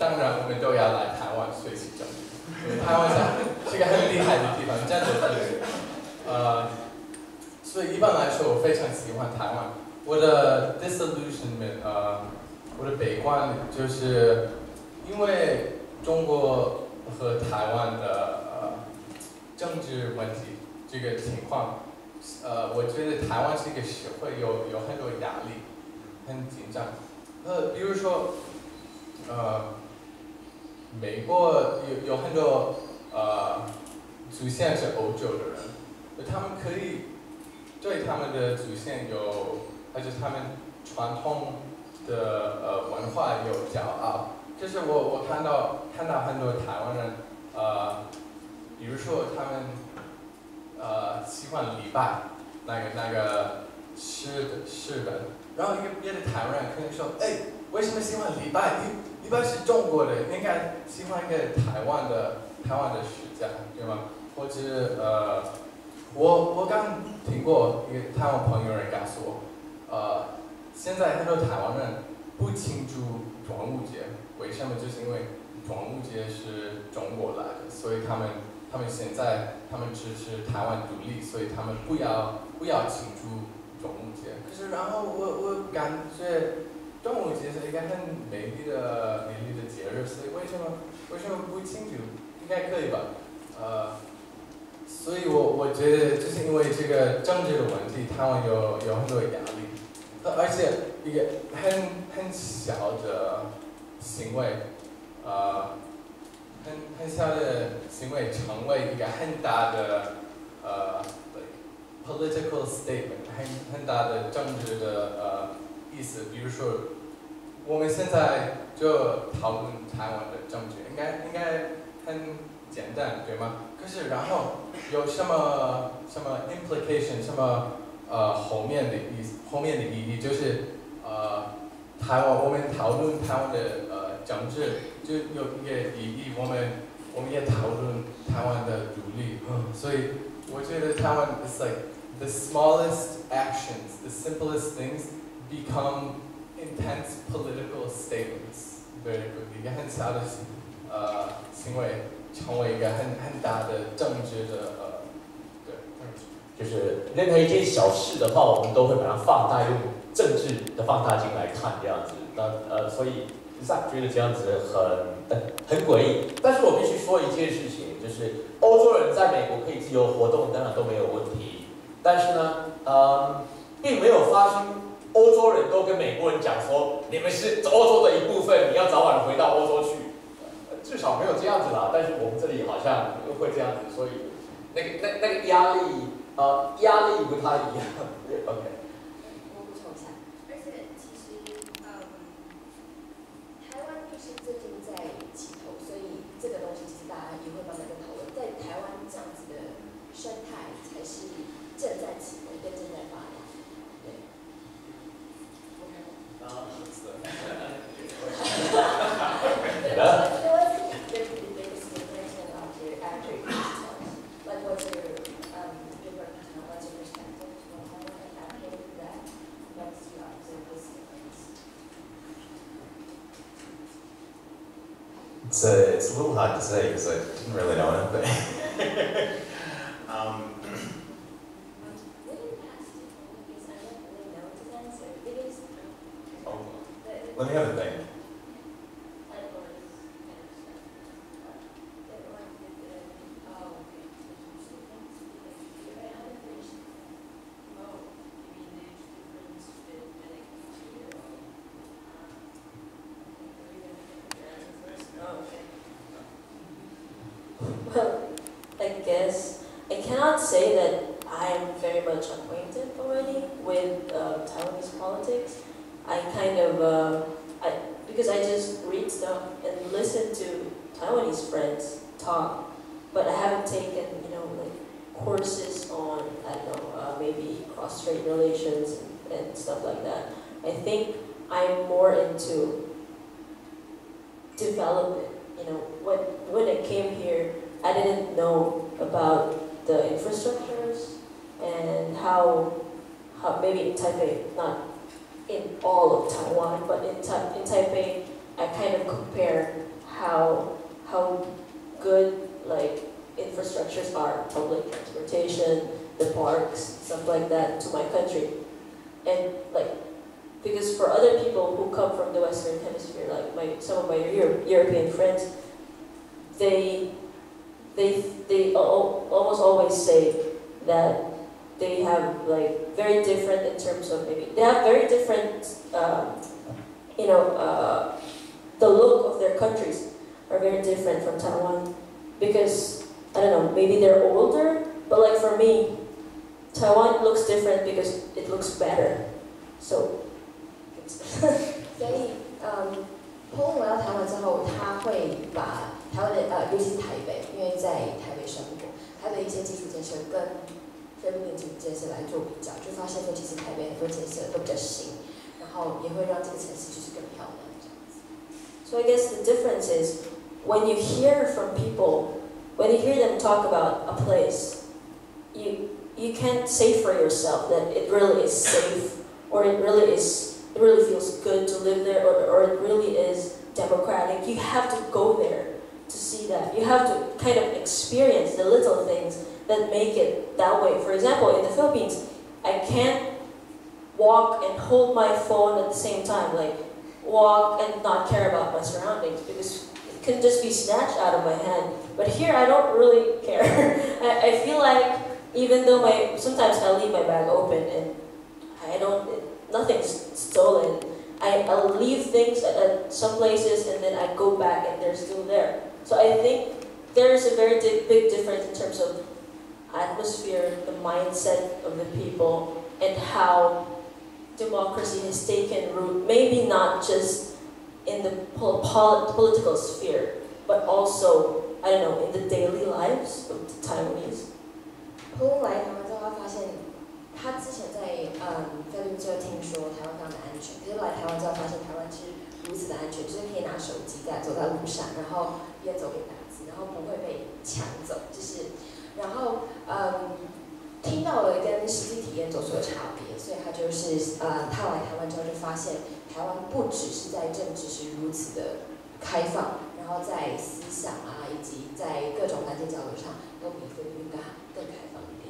当然我们都要来台湾学习政治，因为台湾是一个很厉害的地方，真的是，呃，所以一般来说我非常喜欢台湾。我的 disillusionment， 呃，我的悲观就是因为中国和台湾的呃政治问题这个情况，呃，我觉得台湾这个社会有有很多压力，很紧张。呃，比如说，呃，美国有有很多呃祖先是欧洲的人，他们可以对他们的祖先有，或者他们传统的呃文化有骄傲。就是我我看到看到很多台湾人，呃，比如说他们呃喜欢礼拜那个那个诗的诗人，然后一个别的台湾人可能说，哎，为什么喜欢礼拜？礼礼拜是中国的，应该喜欢一个台湾的台湾的诗家，对吗？或者呃，我我刚听过一个台湾朋友人告诉我，呃，现在很多台湾人不庆祝端午节。为什么？就是因为端午节是中国来的，所以他们他们现在他们支持台湾独立，所以他们不要不要庆祝端午节。可是然后我我感觉端午节是一个很美丽的美丽的节日，所以为什么为什么不庆祝？应该可以吧？呃，所以我我觉得就是因为这个政治的问题，台湾有有很多压力，而且一个很很小的行为，呃，很很小的行为成为一个很大的呃 like political statement， 很很大的政治的呃意思。比如说，我们现在就讨论台湾的政治，应该应该很简单，对吗？可是然后有什么什么 implication， 什么呃后面的意思，后面的意义就是呃。台湾，我们讨论台湾的呃政治，就有一个意义。我们我们也讨论台湾的独立，嗯，所以我觉得台湾 is like the smallest actions, the simplest things become intense political statements very quickly。一个很小的呃行为成为一个很很大的政治的呃，对， 就是任何一件小事的话，我们都会把它放大用政治的放大镜来看这样子，那呃，所以萨觉得这样子很呃很诡异。但是我必须说一件事情，就是欧洲人在美国可以自由活动，当然都没有问题。但是呢，呃，并没有发生欧洲人都跟美国人讲说，你们是欧洲的一部分，你要早晚回到欧洲去。呃、至少没有这样子啦。但是我们这里好像会这样子，所以那个那那个压力呃压力不太一样。OK。 而且其实，嗯，台湾就是最近在起头，所以这个东西其实大家也会慢慢的讨论。在台湾这样子的生态才是正在起头跟正在发展。对。 啊，是的。 Like what's your um different what's your perspective on how to advocate that? What's your observations? It's a, it's a little hard to say because I didn't really know anything. um, oh, let me have a think. Well, I guess I cannot say that I am very much acquainted already with uh, Taiwanese politics. I kind of, uh, I, because I just read stuff and listen to Taiwanese friends talk, but I haven't taken, you know, like courses on, I don't know, uh, maybe cross-strait relations and, and stuff like that. I think I'm more into development. You know, when when I came here, I didn't know about the infrastructures and how, how maybe in Taipei, not in all of Taiwan, but in, Ta in Taipei, I kind of compare how how good like infrastructures are, public transportation, the parks, stuff like that, to my country. And like, because for other people who come from the Western Hemisphere, like my some of my Euro European friends, they they they al almost always say that they have like very different in terms of maybe they have very different um, you know uh, the look of their countries are very different from Taiwan, because I don't know, maybe they're older, but like for me, Taiwan looks different because it looks better. So 所以，嗯 ，Paul 来到台湾之后，他会把台湾的呃，尤其是台北，因为在台北生活，台北的一些基础建设跟菲律宾基础建设来做比较，就发现说其实台北很多建设都比较新，然后也会让这个城市就是更漂亮这样子。 So I guess the difference is when you hear from people, when you hear them talk about a place, you you can't say for yourself that it really is safe, or it really is. It really feels good to live there, or, or it really is democratic. You have to go there to see that. You have to kind of experience the little things that make it that way. For example, in the Philippines, I can't walk and hold my phone at the same time, like walk and not care about my surroundings, because it can just be snatched out of my hand. But here, I don't really care. I, I feel like even though my sometimes I leave my bag open and I don't. It, Nothing's stolen. I, I'll leave things at, at some places and then I go back and they're still there. So I think there's a very big, big difference in terms of atmosphere, the mindset of the people, and how democracy has taken root, maybe not just in the pol pol political sphere, but also, I don't know, in the daily lives of the Taiwanese. Paul 来台湾之后，他发现。他之前在嗯菲律宾就听说台湾非常的安全，可是来台湾之后发现台湾是如此的安全，就是可以拿手机在走在路上，然后边走边打字，然后不会被抢走，就是，然后嗯听到了跟实际体验做出的差别，所以他就是呃他来台湾之后就发现台湾不只是在政治是如此的开放，然后在思想啊以及在各种环境交流上都比菲律宾更更开放一点。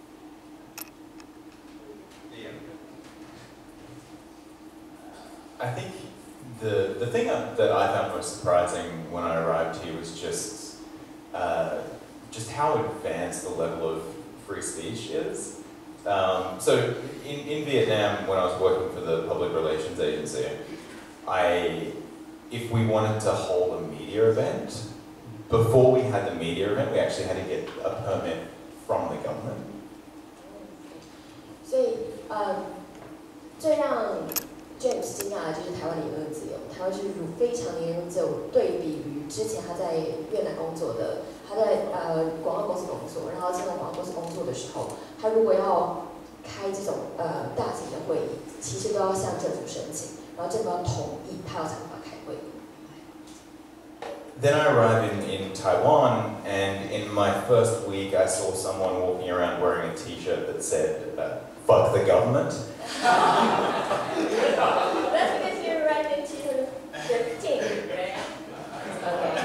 I think the the thing that I found most surprising when I arrived here was just uh, just how advanced the level of free speech is. Um, so in, in Vietnam, when I was working for the public relations agency, I if we wanted to hold a media event, before we had the media event, we actually had to get a permit from the government. 所以，嗯，最让 James 惊讶的就是台湾的言论自由。台湾是非常的言论自由，对比于之前他在越南工作的，他在呃广告公司工作，然后在广告公司工作的时候，他如果要开这种呃大型的会议，其实都要向政府申请，然后政府要同意，他要才能开会。 Then I arrived in, in Taiwan, and in my first week, I saw someone walking around wearing a T-shirt that said, uh, "Fuck the government." That's because you arrived in twenty fifteen, right? Okay.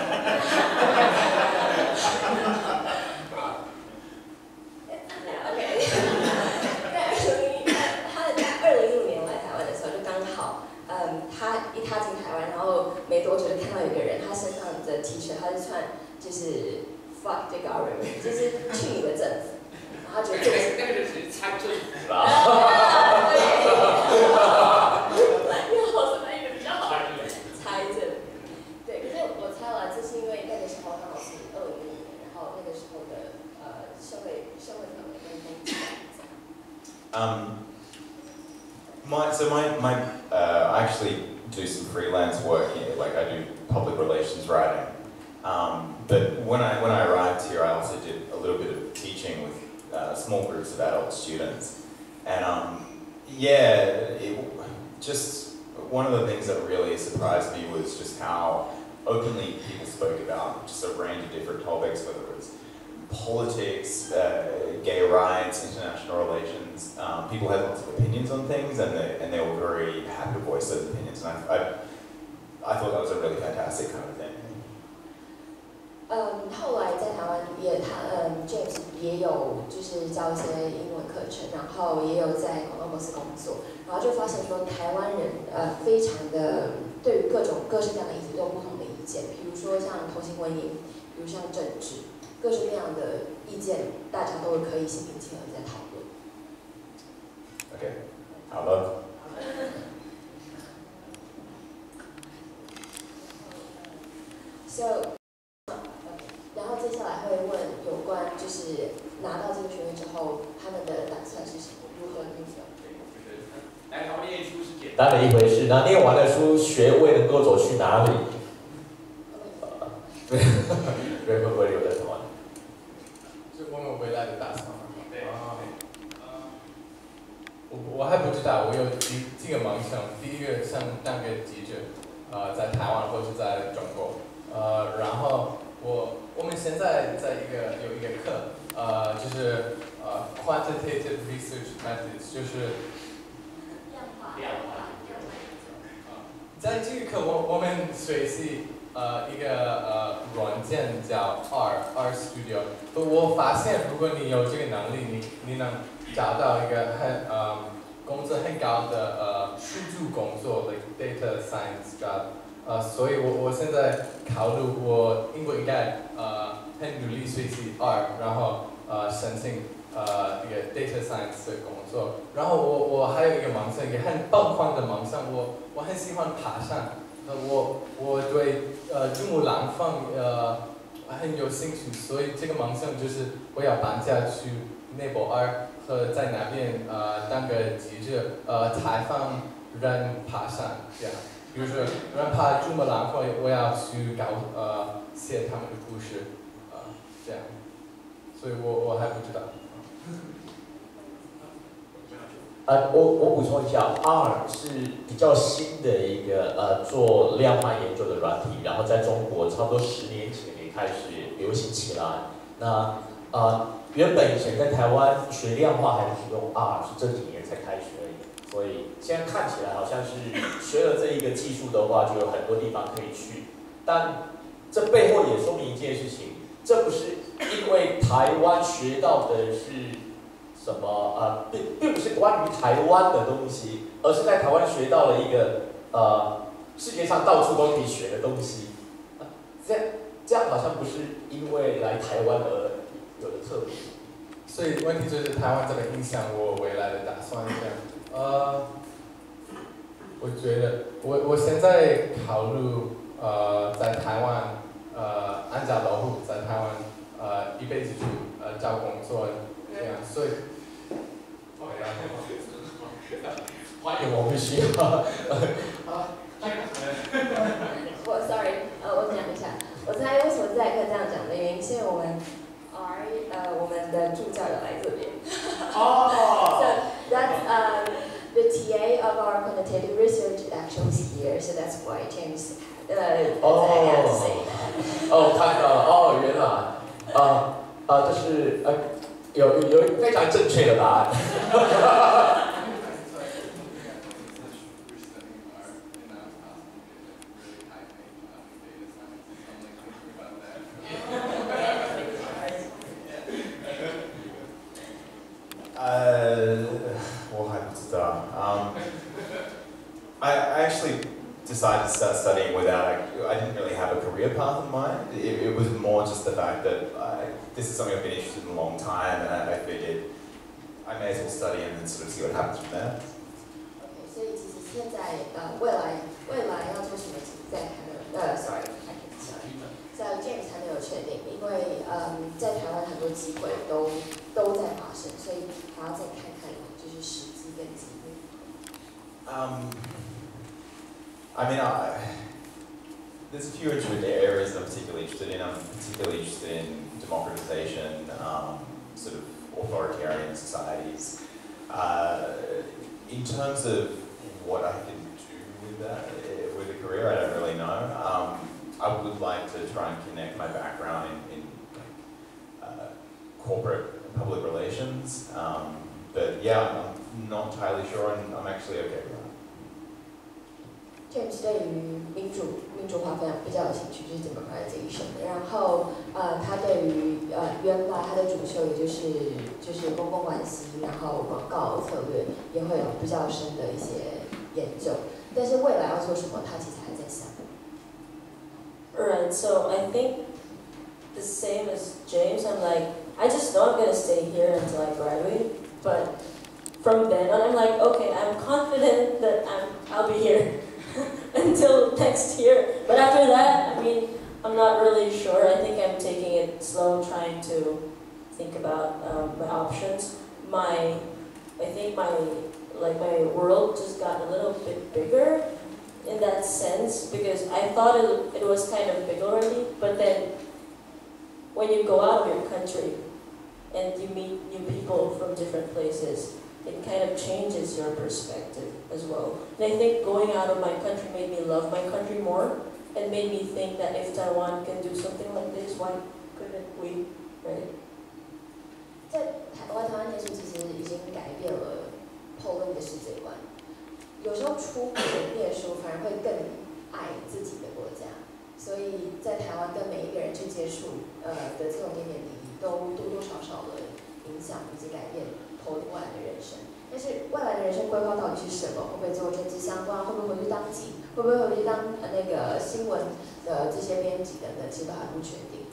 他在二零一五年来台湾的时候，就刚好，嗯，他一踏进台湾，然后没多久就看到有个人，他身上的 T 恤，他是穿就是 "fuck the government"， 就是去你的政府。 他觉得这个是那个就是参政府啦。对。你好，是翻译的比较好。猜政。对，可是我猜了，这是因为那个时候刚好是二零一五年，然后那个时候的呃社会社会氛围跟风气。 Um, my so my my uh, I actually do some freelance work here, like I do public relations writing. Um, but when I when I arrived here, I also did a little bit of teaching with. Uh, small groups of adult students, and um, yeah, it, just one of the things that really surprised me was just how openly people spoke about just a range of different topics, whether it was politics, uh, gay rights, international relations. Um, people had lots of opinions on things, and they and they were very happy to voice those opinions. And I, I I thought that was a really fantastic kind of thing. 嗯，后来在台湾也他嗯 James 也有就是教一些英文课程，然后也有在广告公司工作，然后就发现说台湾人呃非常的对于各种各式各样的议题都有不同的意见，比如说像同性婚姻，比如像政治，各式各样的意见，大家都可以心平气和地在讨论。 Okay. 好了。 So 然后接下来会问有关就是拿到这个学位之后，他们的打算是什么，如何运用？ 来台湾念书是简单的一回事，那念完了书，学位能够走去哪里？对，会不会留在台湾？ 是我们未来的打算吗？ 对。 啊。我我还不知道，我有几几个梦想，第一个想当个记者，呃，在台湾或者在中国，呃，然后我。我们现在在一个有一个课，呃，就是呃 quantitative research methods， 就是量化量化。 在这个课我我们学习呃一个呃软件叫 R R Studio。我发现如果你有这个能力，你你能找到一个很呃工资很高的呃数据工作 ，like data science job。呃，所以我我现在考虑我应不应该呃很努力学习 R， 然后呃申请呃一个 data science 的工作。然后我我还有一个梦想，一个很疯狂的梦想，我我很喜欢爬山。呃，我我对呃珠穆朗玛呃很有兴趣，所以这个梦想就是我要搬家去尼泊尔和在那边呃当个记者，呃采访人爬山这样。比如说，有人爬珠穆朗玛，我要去搞呃写他们的故事，呃这样，所以我我还不知道。 呃，我我补充一下 ，R 是比较新的一个呃做量化研究的软体，然后在中国差不多十年前也开始流行起来。那呃原本以前在台湾学量化还是用 R， 是这几年才开始而已。所以现在看起来好像是学了这一个技术的话，就有很多地方可以去。但这背后也说明一件事情，这不是因为台湾学到的是什么呃，并并不是关于台湾的东西，而是在台湾学到了一个呃世界上到处都可以学的东西。啊、这样这样好像不是因为来台湾而有的特别。 所以问题就是台湾这个影响我未来的打算这样。呃，我觉得我我现在考虑呃在台湾呃安家落户，在台湾呃一辈子住呃找工作这样，所以。 欢迎我们需要。 我 sorry， 呃，我讲一下，我猜为什么这台课这样讲的原因，是因为我们 R 呃我们的助教有来这边。 哦。 So that's um the T A of our quantitative research actually is here, so that's why James uh had to say that. 哦，看到了，哦，原来，啊啊，这是呃有有有非常正确的答案。 Uh, well, I don't know. Um, I, I actually decided to start studying without, I, I didn't really have a career path in mind. It, it was more just the fact that I, this is something I've been interested in a long time, and I, I figured I may as well study and then sort of see what happens from there. OK， 所以其实现在呃未来未来要做什么，在还没有呃 sorry， 在 James 还没有确定，因为嗯在台湾很多机会都都在发生，所以还要再看看就是时机跟机会。 Um, I mean, I, there's a few interesting areas that I'm particularly interested in. I'm particularly interested in democratization, um, sort of authoritarian societies. Uh, in terms of what I can do with that, with a career, I don't really know. Um, I would like to try and connect my background in, in uh, corporate and public relations, um, but yeah, I'm not entirely sure, and I'm actually okay with that. James 对于民主民主化非常比较有兴趣，就是 democratization 的。然后呃，他对于呃原来他的主修也就是就是公共关系，然后广告策略也会有比较深的一些研究。但是未来要做什么，他其实还在想。 Alright, so I think the same as James. I'm like, I just know I'm gonna stay here until I graduate, but from then on, I'm like, okay, I'm confident that I'm I'll be here until next year. But after that, I mean, I'm not really sure. I think I'm taking it slow, trying to think about um, my options. My, I think my like my world just got a little bit bigger in that sense, because I thought it, it was kind of big already, but then when you go out of your country and you meet new people from different places, it kind of changes your perspective as well. And I think going out of my country made me love my country more, and made me think that if Taiwan can do something like this, why couldn't we, right? 在台湾台湾念书其实已经改变了 Poland 的世界观。有时候出国念书反而会更爱自己的国家，所以在台湾跟每一个人去接触，呃的这种点点滴滴，都多多少少的影响以及改变 Poland 未来的人生。但是未来的人生规划到底是什么？会不会做政治相关？会不会回去当记？会不会回去当呃那个新闻的这些编辑等等，其实都还不确定。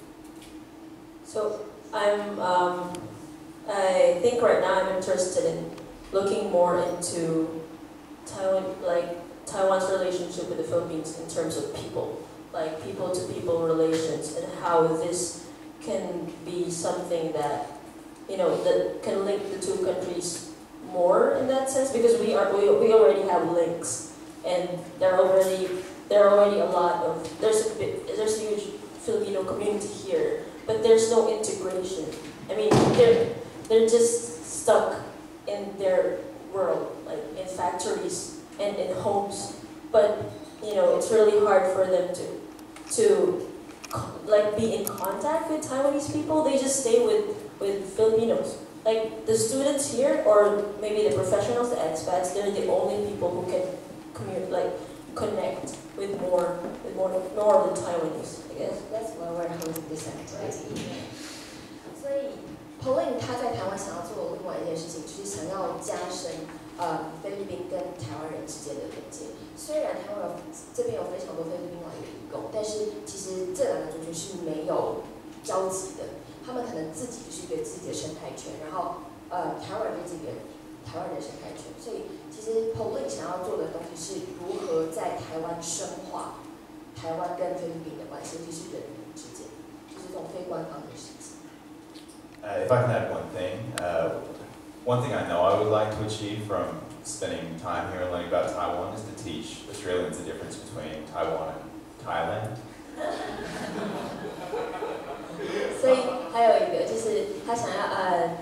So I'm, um, I think right now I'm interested in looking more into Taiwan, like Taiwan's relationship with the Philippines in terms of people, like people-to-people relations, and how this can be something that, you know, that can link the two countries more in that sense, because we are we, we already have links, and there are already there are already a lot of there's a bit, there's a huge Filipino community here, but there's no integration. I mean, they're they're just stuck in their world, like in factories and in homes. But you know, it's really hard for them to to like be in contact with Taiwanese people. They just stay with with Filipinos. Like the students here, or maybe the professionals, the expats, they're the only people who can commute, like connect with more with more more of the Taiwanese, I guess. That's why we're hosting this activity. 所以 Pauline 他在台湾想要做另外一件事情，就是想要加深呃菲律宾跟台湾人之间的连接。虽然台湾有这边有非常多菲律宾来的移工，但是其实这两个族群是没有交集的。他们可能自己就是一个自己的生态圈，然后呃台湾人对自己的台湾人的生态圈。所以其实 Pauline 想要做的东西是如何在台湾深化台湾跟菲律宾的关系，尤其是人与人之间，就是这种非官方的事情。 Uh, if I can add one thing, uh, one thing I know I would like to achieve from spending time here and learning about Taiwan is to teach Australians the difference between Taiwan and Thailand. 所以还有一个就是他想要呃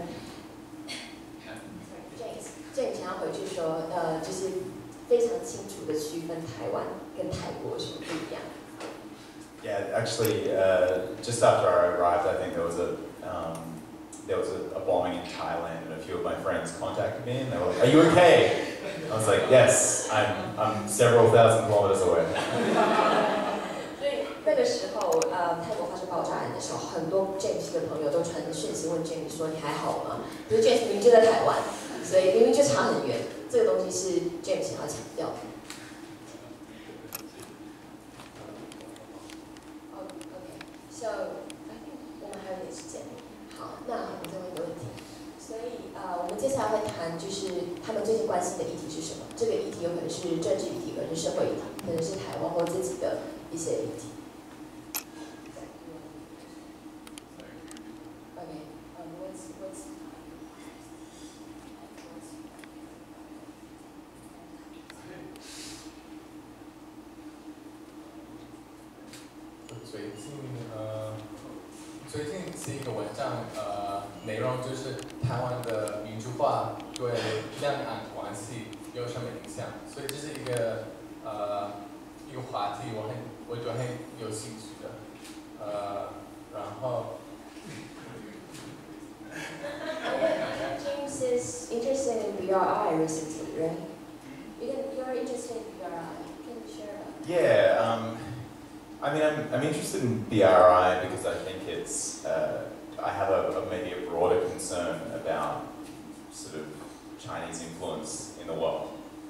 ，James James 想要回去说呃，就是非常清楚的区分台湾跟泰国有什么不一样。 Yeah, actually, uh, just after I arrived, I think there was a um, there was a, a bombing in Thailand, and a few of my friends contacted me, and they were like, "Are you okay?" I was like, "Yes, I'm I'm several thousand kilometers away." 所以那个时候，呃，泰国发生爆炸案的时候，很多 James 的朋友都传讯息问 James 说：“你还好吗？”可是 James 明明就在台湾，所以明明就差很远。这个东西是 James 想要强调的。Oh, okay. So I think 我们还有点时间。好，那我们再问一个问题。所以呃，我们接下来会谈就是他们最近关心的议题是什么？这个议题有可能是政治议题，可能是社会议题，可能是台湾或自己的一些议题。Okay, um, what's what's 最近呃，最近是一个文章，呃，内容就是台湾的民主化对两岸关系有什么影响，所以这是一个呃一个话题，我很我觉得很有兴趣的，呃，然后。 James is interested in B R I recently, right? You can, you're interested in B R I. Can you share Yeah, um, I mean, I'm, I'm interested in B R I because I think it's, uh, I have a, a maybe a broader concern about sort of Chinese influence in the world.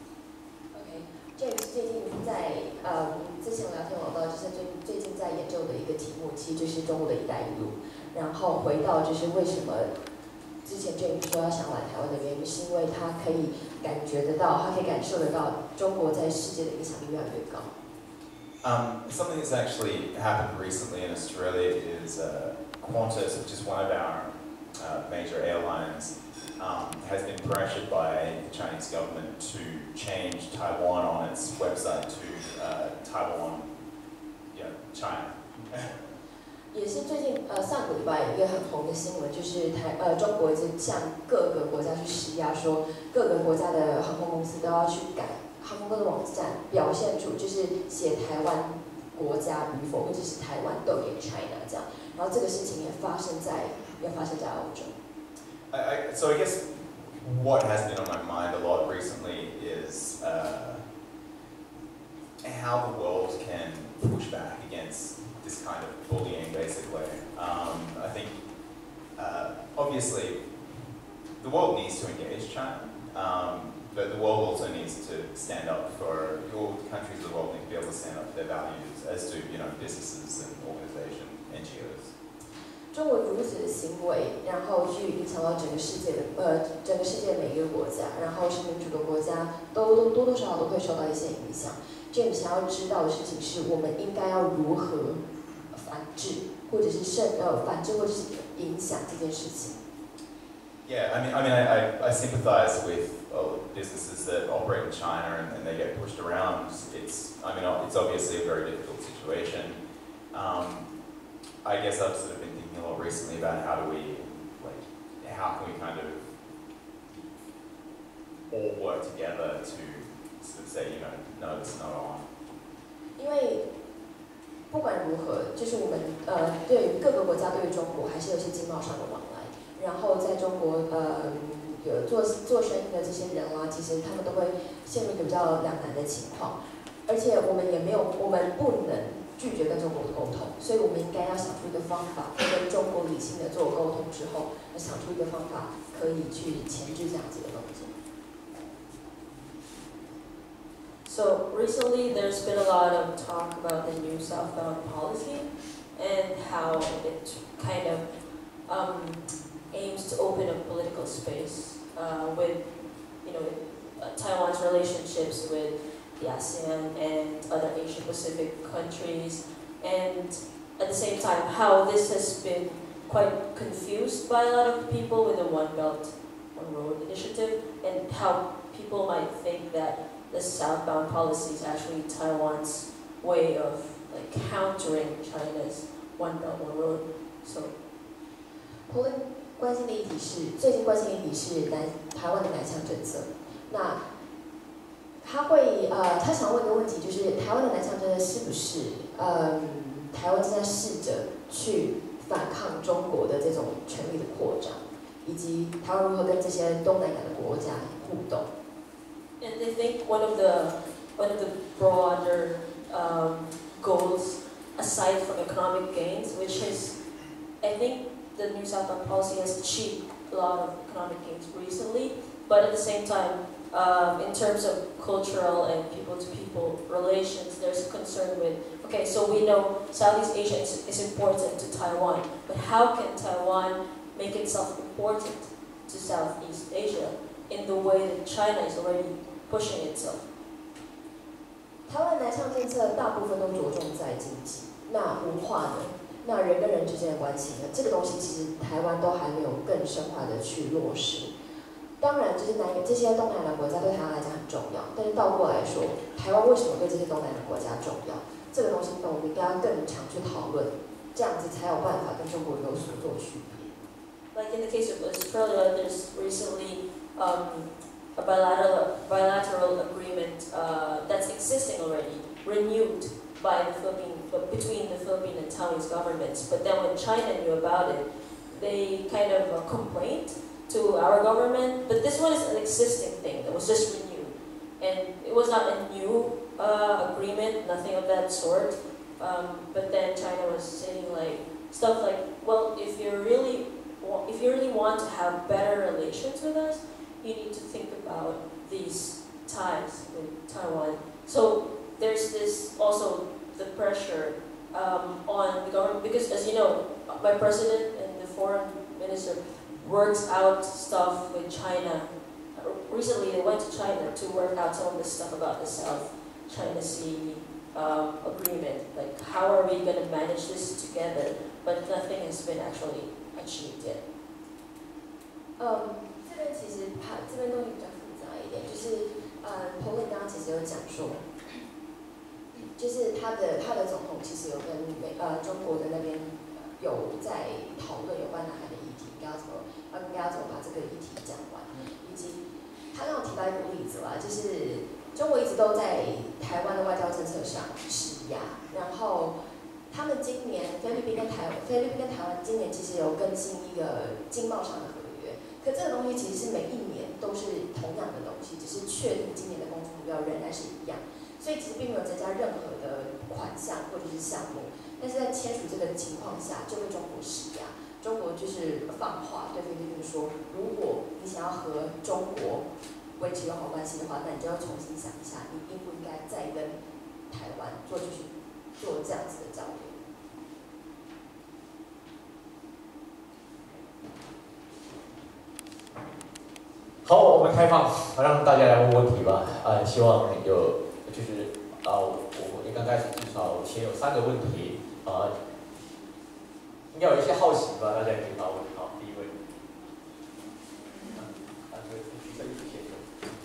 OK，James 最近在呃，之前聊天聊到，就是最最近在研究的一个题目，其实就是中国的一带一路。然后回到就是为什么之前 James 说要想来台湾的原因，是因为他可以感觉得到，他可以感受得到中国在世界的影响力越来越高。 Um, something that's actually happened recently in Australia is uh, Qantas, which is one of our uh, major airlines, um, has been pressured by the Chinese government to change Taiwan on its website to uh, Taiwan, yeah, China. 也是最近呃上个礼拜一个很红的新闻，就是台呃中国一直向各个国家去施压，说各个国家的航空公司都要去改航空公司的网站，表现出就是写台湾国家与否，或者是台湾逗点 China 这样。然后这个事情也发生在也发生在欧洲。 I, I, so I guess what has been on my mind a lot recently is uh, how the world can push back against this kind of bullying, basically. Um, I think, uh, obviously, the world needs to engage China, um, but the world also needs to stand up for, all countries of the world need to be able to stand up for their values, as do, you know, businesses and organizations, N G Os. 中国如此的行为，然后去影响到整个世界的呃整个世界的每一个国家，然后是民主的国家，都都多多少少都会受到一些影响。James 想要知道的事情是我们应该要如何反制，或者是甚呃反制或者是影响这件事情。 Yeah, I mean, I mean, I, I, I sympathise with uh, businesses that operate in China and, and they get pushed around. It's, I mean, it's obviously a very difficult situation. Um, I guess I've sort of been thinking a lot recently about how do we, like, how can we kind of all work together to sort of say, you know, no, it's not on. 因为不管如何，就是我们呃对于各个国家对于中国还是有些经贸上的往来，然后在中国呃有做做生意的这些人啦、啊，其实他们都会陷入一个比较两难的情况，而且我们也没有，我们不能拒绝跟中国的沟通，所以我们应该要想出一个方法，跟中国理性的做沟通之后，想出一个方法可以去前置这样子的动作。 So recently there's been a lot of talk about the new southbound policy and how it kind of um, aims to open a political space uh, with, you know, uh, Taiwan's relationships with the ASEAN and other Asian Pacific countries, and at the same time how this has been quite confused by a lot of people with the One Belt, One Road initiative, and how people might think that the southbound policy is actually Taiwan's way of like countering China's One Belt, One Road. So, 我关心的议题是，最近关心的议题是南台湾的南向政策。那他会呃，他想问一个问题，就是台湾的南向政策是不是呃，台湾正在试着去反抗中国的这种权力的扩张，以及台湾如何跟这些东南亚的国家互动？ And I think one of the one of the broader um, goals, aside from economic gains, which is, I think the new southbound policy has achieved a lot of economic gains recently, but at the same time, um, in terms of cultural and people-to-people relations, there's a concern with, okay, so we know Southeast Asia is, is important to Taiwan, but how can Taiwan make itself important to Southeast Asia in the way that China is already pushing itself? 台湾南向政策大部分都着重在经济，那文化呢？那人跟人之间的关系呢？这个东西其实台湾都还没有更深化的去落实。当然，就是南这些东南亚国家对台湾来讲很重要，但是倒过来说，台湾为什么对这些东南亚国家重要？这个东西呢，我们应该要更常去讨论，这样子才有办法跟中国有所做区别。 Like in the case of Australia, there's recently um, a bilateral bilateral agreement uh, that's existing already, renewed by the Philippine between the Philippine and Taiwanese governments. But then when China knew about it, they kind of uh, complained to our government. But this one is an existing thing that was just renewed, and it was not a new uh, agreement, nothing of that sort. Um, but then China was saying like stuff like, well, if you really if you really want to have better relations with us, you need to think about these ties with Taiwan. So there's this also the pressure um, on the government, because as you know, my president and the foreign minister works out stuff with China. Recently they went to China to work out some of the stuff about the South China Sea um, agreement, like how are we going to manage this together, but nothing has been actually achieved yet. 嗯，这边其实它这边东西比较复杂一点，就是呃 ，Pauline 刚刚其实有讲说，就是他的他的总统其实有跟美呃中国的那边有在讨论有关南海的议题，应该要怎么呃应该要怎么把这个议题讲完，以及他刚刚提到一个例子啦，就是中国一直都在台湾的外交政策上施压，然后他们今年菲律宾跟台菲律宾跟台湾今年其实有更新一个经贸上的合约，可这个东西其实是每一年都是同样的东西，只是确定今年的工作目标仍然是一样，所以其实并没有增加任何的款项或者是项目，但是在签署这个情况下就被中国施压，中国就是放话对菲律宾说，如果你想要和中国维持友好关系的话，那你就要重新想一下，你应不应该再跟台湾做继续做这样子的交流。 好，我们开放，让大家来问问题吧。啊，希望有就是啊，我们刚开始至少先有三个问题啊，应该有一些好奇吧，大家可以发问。好，第一位。啊，这个举手举先生。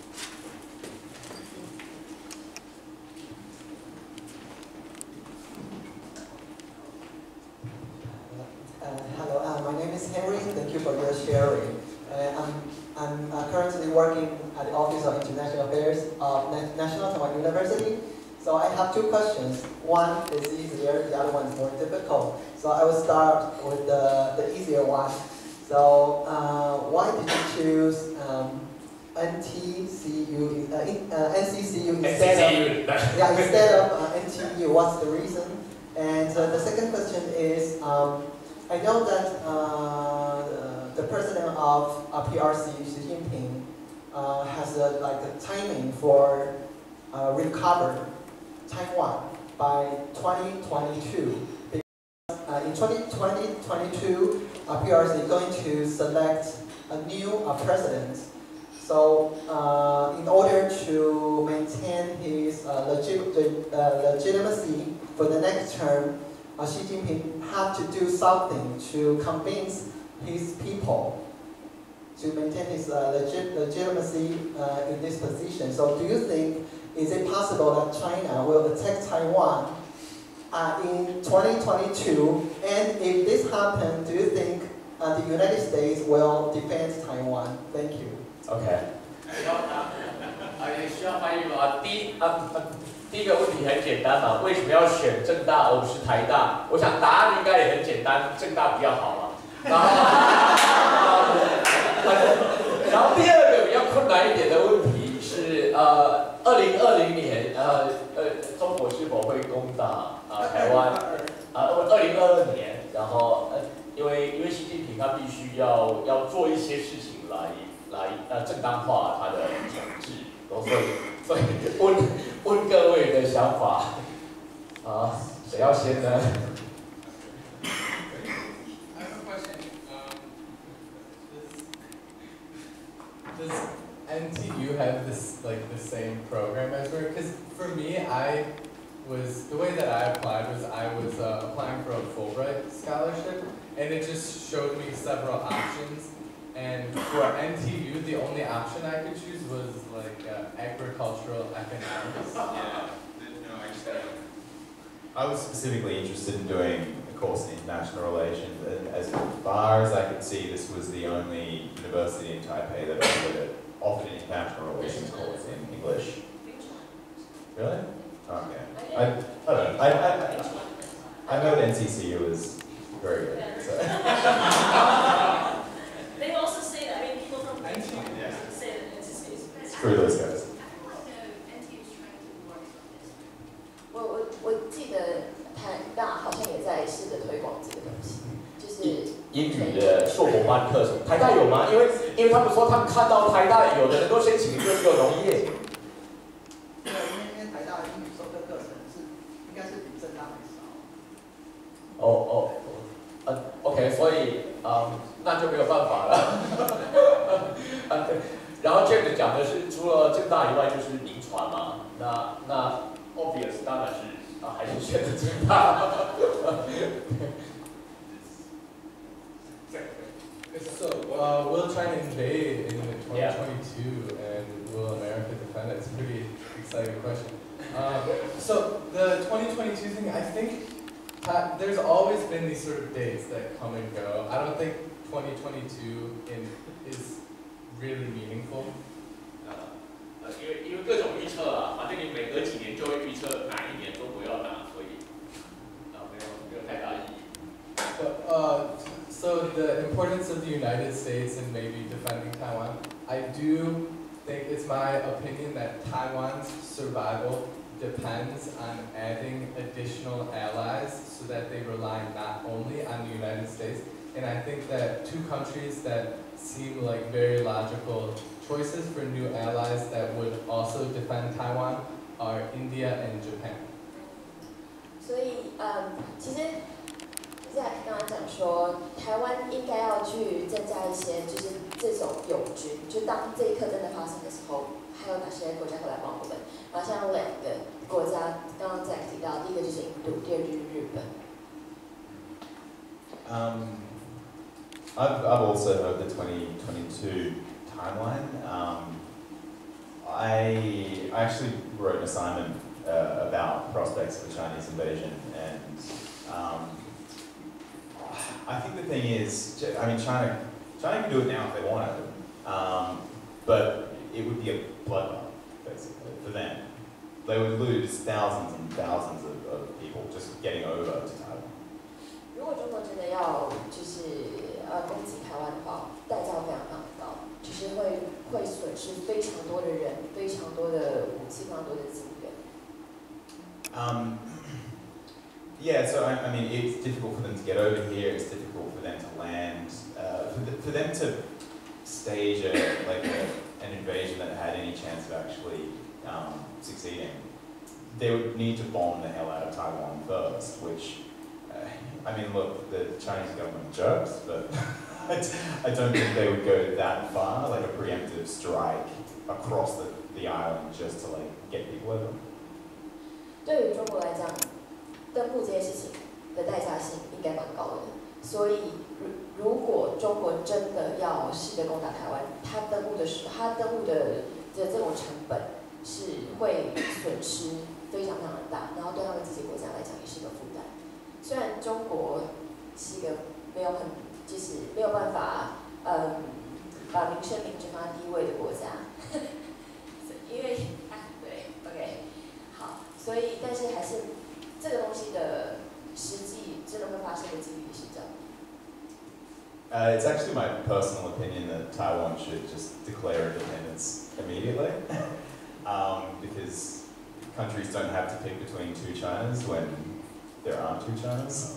Uh, hello, uh, my name is Henry. Thank you for your sharing. Uh, I'm I'm uh, currently working at the Office of International Affairs of National Taiwan University. So I have two questions. One is easier, the other one is more difficult. So I will start with the, the easier one. So uh, why did you choose um, N T C U, uh, uh, N C C U instead of, yeah, instead of uh, N T U? What's the reason? And uh, the second question is, um, I know that uh, the president of uh, P R C, Xi Jinping, uh, has a, like a timing for uh, recover Taiwan by twenty twenty-two. Because uh, in twenty twenty-two, uh, P R C is going to select a new uh, president. So uh, in order to maintain his uh, legit uh, legitimacy for the next term, uh, Xi Jinping had to do something to convince his people to maintain his uh, legit legitimacy uh, in this position. So do you think, is it possible that China will attack Taiwan uh, in twenty twenty-two? And if this happens, do you think uh, the United States will defend Taiwan? Thank you. OK。需要啊，也需要翻译吗？第一啊，第一个问题很简单嘛，为什么要选政大而不是台大？我想答案应该也很简单，政大比较好嘛。然后，然后第二个比较困难一点的问题是，呃，二零二零年，呃呃，中国是否会攻打啊、呃、台湾？啊、呃，二零二二年，然后呃，因为因为习近平他必须要要做一些事情来来呃正当化他的统治，所以所以问问各位的想法，啊，谁要先呢？ Does N T U have this like the same program as we're? Because for me, I was the way that I applied was I was uh, applying for a Fulbright scholarship, and it just showed me several options. And for N T U, the only option I could choose was like uh, agricultural economics. Yeah, no, actually, I was specifically interested in doing a course in international relations, and as far as I could see, this was the only university in Taipei that offered, offered an international relations course in English. Really? Okay. I, I don't know. I, I, I know that N C C U is very good. So. They also say that. I mean, people from N T U say that N C C U is. Screw those guys. I don't know N T U is trying to work on this. 式的推广这个东西，就是英语的硕博班课程，台大有吗？因为因为他们说他们看到台大有的人都申请就是个农业。 对，因为台大的英语授课课程是应该是比政大还少。 哦哦，呃 ，OK， 所以嗯，那就没有办法了。啊对，然后 James 讲的是除了政大以外就是临传嘛，那那 obvious 当然是啊还是选择政大。 So, uh, will China invade in twenty twenty-two, and will America defend it? It's a pretty exciting question. Um, so, the twenty twenty-two thing, I think uh, there's always been these sort of dates that come and go. I don't think twenty twenty-two in, is really meaningful. 呃，因为因为各种预测啊，反正你每隔几年就会预测哪一年中国要打，所以啊没有没有太大意义。 But, uh, so the importance of the United States in maybe defending Taiwan, I do think it's my opinion that Taiwan's survival depends on adding additional allies so that they rely not only on the United States. And I think that two countries that seem like very logical choices for new allies that would also defend Taiwan are India and Japan. 所以，嗯，其实。在刚刚讲说，台湾应该要去增加一些，就是这种友军，就当这一刻真的发生的时候，还有哪些国家会来帮我们？然后像两个国家，刚刚在提到，第一个就是印度，第二就是日本。 Um, I've I've also heard the twenty twenty-two timeline. Um, I I actually wrote an assignment uh, about prospects of a Chinese invasion, and um, I think the thing is, I mean, China, China can do it now if they want to, um, but it would be a bloodbath, basically, for them. They would lose thousands and thousands of, of people just getting over to Taiwan. 如果中国真的要就是呃攻击台湾的话，代价非常非常高，就是会会损失非常多的人，非常多的武器，非常多的资源。 Um, Yeah, so I, I mean, it's difficult for them to get over here. It's difficult for them to land. Uh, for, the, for them to stage a, like a, an invasion that had any chance of actually um, succeeding, they would need to bomb the hell out of Taiwan first. Which, uh, I mean, look, the Chinese government jerks, but I don't think they would go that far, like a preemptive strike across the, the island just to like get people over. 对于中国来讲。登陆这件事情的代价性应该蛮高的，所以如如果中国真的要试着攻打台湾，它登陆的时，它登陆的的这种成本是会损失非常非常的大，然后对他们自己国家来讲也是一个负担。虽然中国是一个没有很就是没有办法嗯把民生民主放在第一位的国家，因为啊对 OK 好，所以但是还是。这个东西的实际真的会发生的几率是这样。 Uh, it's actually my personal opinion that Taiwan should just declare independence immediately, um, because countries don't have to pick between two Chinas when there aren't two Chinas.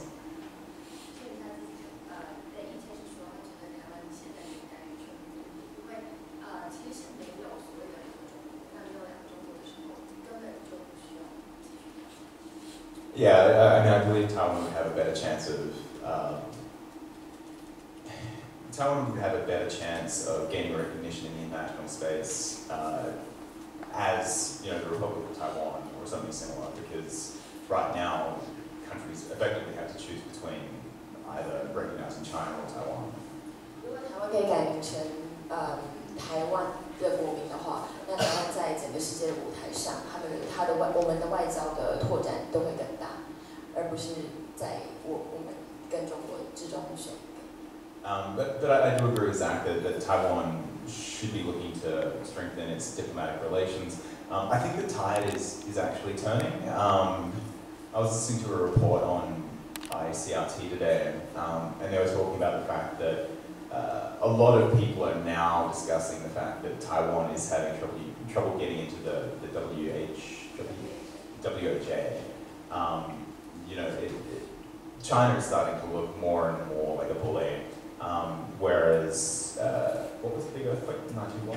Yeah, I, I mean, I believe Taiwan would have a better chance of um, Taiwan would have a better chance of gaining recognition in the international space uh, as, you know, the Republic of Taiwan or something similar, because right now countries effectively have to choose between either recognizing China or Taiwan. 如果台湾可以改名成呃台湾的国民的话，那台湾在整个世界的舞台上，他们的他的外我们的外交的拓展都会更大，而不是在我我们跟中国之中选。 Um, but but I, I do agree with Zach that, that Taiwan should be looking to strengthen its diplomatic relations. Um, I think the tide is is actually turning. Um, I was listening to a report on I C R T today, um, and they were talking about the fact that uh, a lot of people are now discussing the fact that Taiwan is having trouble trouble getting into the the W H W H A. Um, you know, it, it, China is starting to look more and more like a bully, um, whereas uh, what was the big earthquake in ninety-one?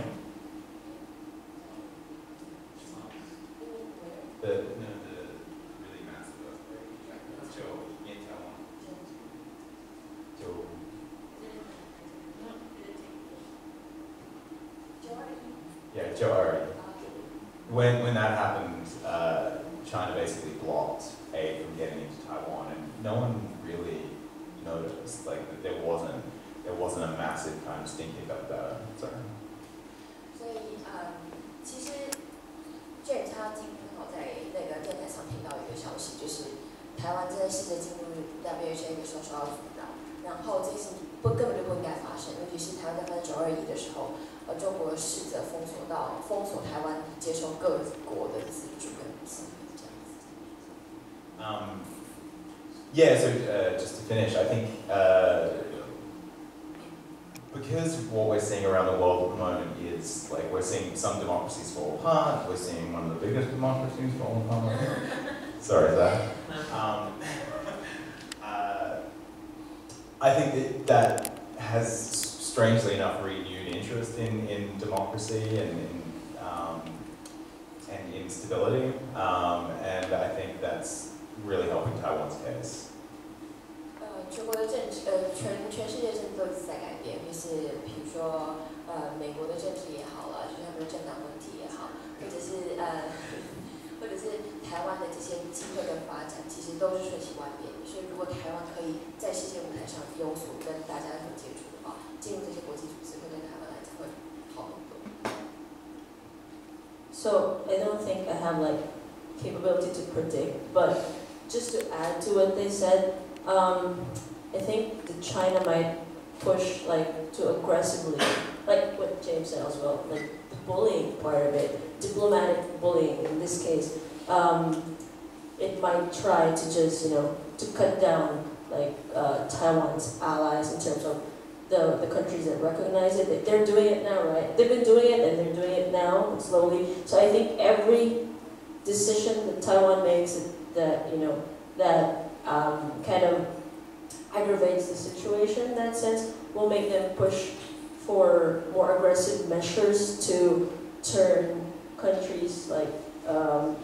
The no, the really massive earthquake in Zhou, in Taiwan. Zhou. Yeah, Zhou. When when that happened, uh, China basically blocked aid from getting into Taiwan, and no one really noticed like that there wasn't there wasn't a massive kind of stinking up about it. Sorry. 所以呃，其实 James 他今天刚好在那个电台上听到一个消息，就是台湾在试着进入 W H A 的时候受到阻挠，然后这是不根本就不应该发生，尤其是台湾在发生九二一的时候。 呃，中国试着封锁到封锁台湾，接受各国的自主跟自由这样子。 Um, yeah. So uh, just to finish, I think uh, because what we're seeing around the world at the moment is like we're seeing some democracies fall apart. We're seeing one of the biggest democracies fall apart. Sorry, Zach. Um, uh, I think that that has strangely enough renewed interest in, in democracy and in, um, and in stability, um, and I think that's really helping Taiwan's case. 呃，全国的政治，呃，全全世界政治都一直在改变，就是比如说，呃，美国的政治也好了，就是他们的政党问题也好，或者是呃，或者是台湾的这些机会跟发展，其实都是瞬息万变。所以，如果台湾可以在世界舞台上有所跟大家有接触的话，进入这些国际组织，会对台湾来讲会好很多。 So I don't think I have like capability to predict, but just to add to what they said, um, I think that China might push like to aggressively, like what James said as well, like the bullying part of it, diplomatic bullying in this case. Um, it might try to just, you know, to cut down like uh, Taiwan's allies in terms of the, the countries that recognize it. They're doing it now, right? They've been doing it and they're doing it now, slowly. So I think every decision that Taiwan makes that, you know, that um, kind of aggravates the situation in that sense will make them push for more aggressive measures to turn countries like um,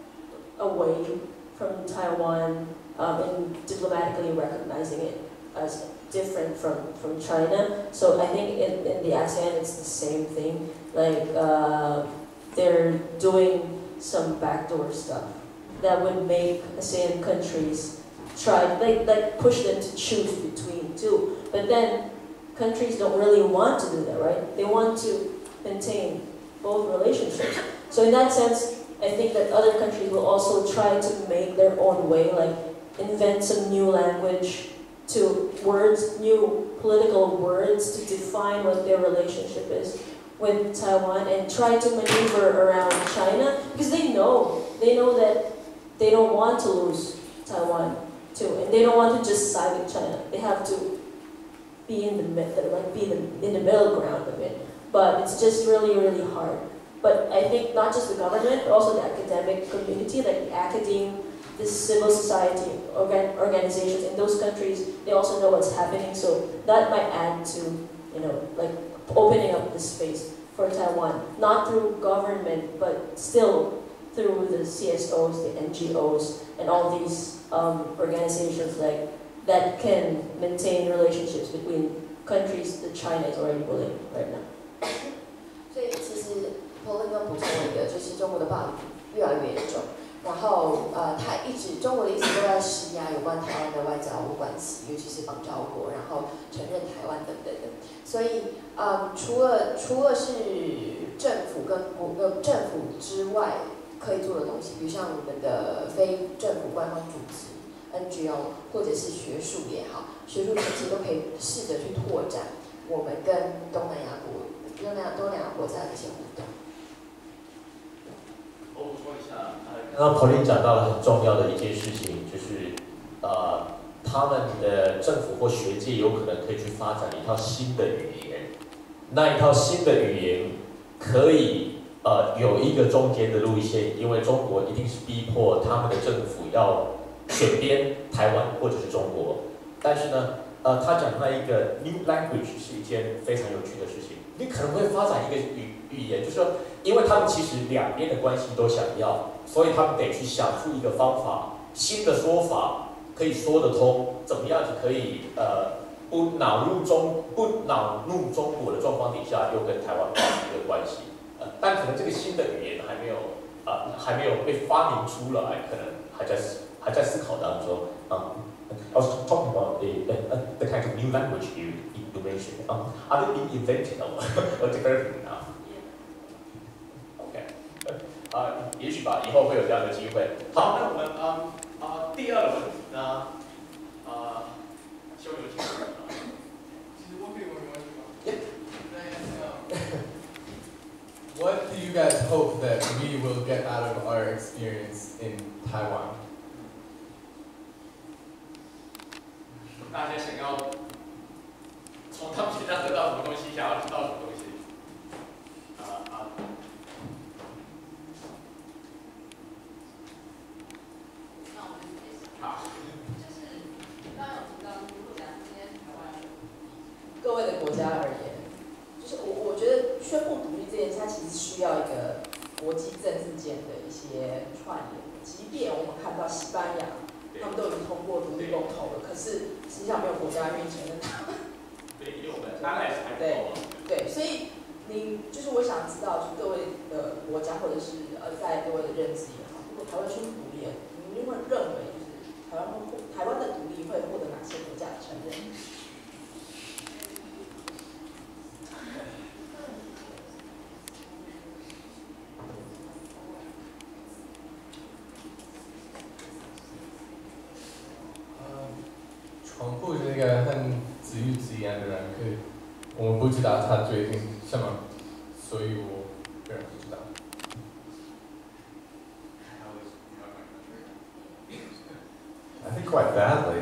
away from Taiwan um, and diplomatically recognizing it as different from, from China. So I think in, in the ASEAN it's the same thing. Like uh, they're doing some backdoor stuff that would make ASEAN countries try, like, like push them to choose between two. But then countries don't really want to do that, right? They want to maintain both relationships. So in that sense, I think that other countries will also try to make their own way, like invent some new language to words, new political words to define what their relationship is with Taiwan and try to maneuver around China because they know, they know that they don't want to lose Taiwan too, and they don't want to just side with China. They have to be in the middle, like be the, in the middle ground of it. But it's just really, really hard. But I think not just the government, but also the academic community, like the academe, the civil society organ organizations in those countries, they also know what's happening. So that might add to, you know, like opening up the space for Taiwan, not through government, but still through the C S Os, the N G Os, and all these um, organizations like that can maintain relationships between countries that China is already bullying right now. 所以其实 Pauline 刚补充了一个，就是中国的霸凌越来越严重。然后呃，他一直中国一直都在施压有关台湾的外交关系，尤其是邦交国，然后承认台湾等等的。所以呃，除了除了是政府跟国呃政府之外可以做的东西，比如像我们的非政府官方组织 N G O 或者是学术也好，学术其实都可以试着去拓展我们跟东南亚国、东南亚东南亚国家的一些互动。 我补充一下，刚刚 Pauline 讲到了很重要的一件事情，就是呃，他们的政府或学界有可能可以去发展一套新的语言，那一套新的语言可以呃有一个中间的路线，因为中国一定是逼迫他们的政府要选边台湾或者是中国。但是呢，呃，他讲那一个 new language 是一件非常有趣的事情。你可能会发展一个语语言，就是说，因为他们其实两边的关系都想要，所以他们得去想出一个方法，新的说法可以说得通，怎么样子可以呃不恼怒中不恼怒中国的状况底下，又跟台湾保持一个关系。呃，但可能这个新的语言还没有呃还没有被发明出来，可能还在还在思考当中啊。I was talking about the, the, the kind of new language you, you mentioned. Um, are they being invented or, or developing now? OK， 啊，也许吧，以后会有这样的机会。好，那我们啊啊、呃、第二轮那啊，修有请。 其实我可以问个问题吗 Yeah. What do you guys hope that we will get out of our experience in Taiwan? 大家想要从他们身上得到什么东西？想要知道什么东西？啊啊！ 那我们开始。 好。 就是刚刚有提到，如果讲今天台湾各位的国家而言，就是我我觉得宣布独立这件事，它其实需要一个国际政治间的一些串联。即便我们看到西班牙。他们都已经通过独立公投了，可是实际上没有国家愿意承认他们。 对，因为我们当然还不够。 对，所以您就是我想知道，就各位的国家或者是呃在各位的认知也好，如果台湾宣布独立，您会认为就是台湾会台湾的独立会获得哪些国家的承认？ 床铺是一个很自愈自然的人，可以，我们不知道他决定什么，所以我个人不知道。 I think quite badly.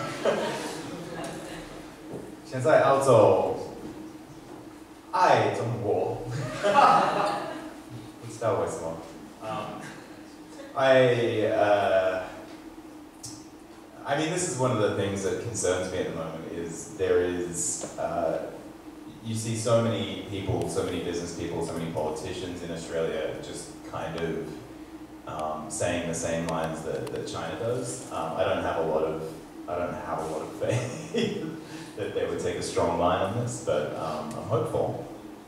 现在澳洲爱中国，不知道为什么。I uh. I mean, this is one of the things that concerns me at the moment is there is, uh, you see so many people, so many business people, so many politicians in Australia just kind of um, saying the same lines that, that China does. Um, I don't have a lot of, I don't have a lot of faith that they would take a strong line on this, but um, I'm hopeful.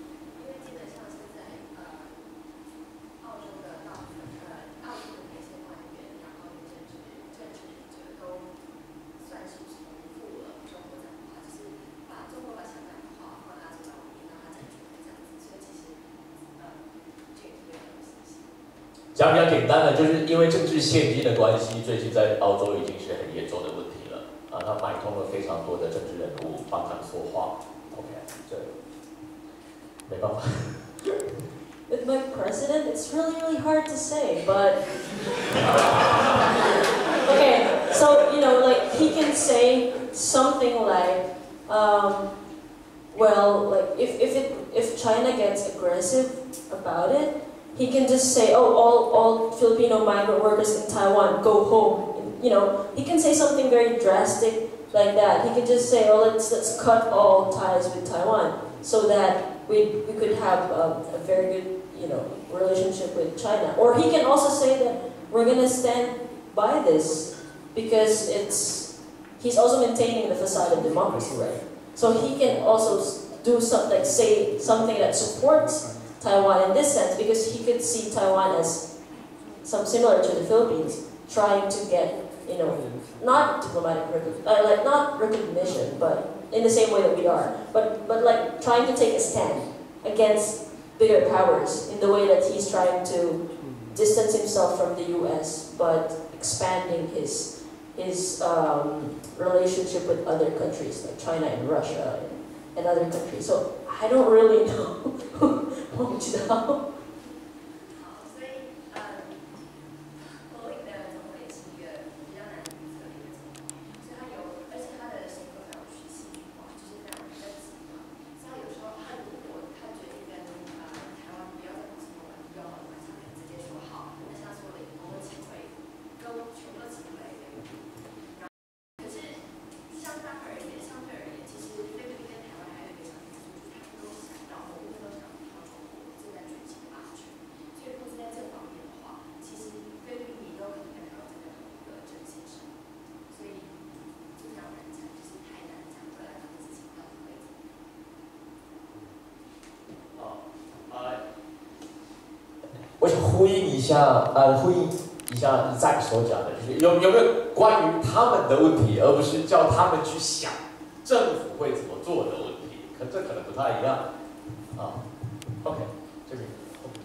James 讲比较简单的，就是因为政治现金的关系，最近在澳洲已经是很严重的问题了。啊，他买通了非常多的政治人物帮他们说话。OK， 这没办法。 With my president, it's really, really hard to say, but okay. So you know, like he can say something like, um, well, like if if it if China gets aggressive about it. He can just say, oh, all, all Filipino migrant workers in Taiwan, go home. You know, he can say something very drastic like that. He can just say, oh, let's, let's cut all ties with Taiwan so that we, we could have a, a very good, you know, relationship with China. Or he can also say that we're going to stand by this because it's, he's also maintaining the facade of democracy, right? So he can also do something, like say something that supports Taiwan in this sense, because he could see Taiwan as some similar to the Philippines, trying to get, you know, not diplomatic, uh, like not recognition, but in the same way that we are, but but like trying to take a stand against bigger powers in the way that he's trying to distance himself from the U S, but expanding his his um, relationship with other countries like China and Russia and, and other countries. So I don't really know. 我不知道。 好，所以呃，国民的总统也是一个比较难预测的一个总统，所以他有，而且他的性格非常戏剧化，就是非常比较极端。所以他有时候他如果他决定跟呃台湾不要再保持我们友好的关系，他可以直接说好，那像他说的，我们请回，都全部都请回我想呼应一下，呃，呼应一下Zack所讲的，就是有有没有关于他们的问题，而不是叫他们去想政府会怎么做的问题，可这可能不太一样。啊 ，OK， 这边。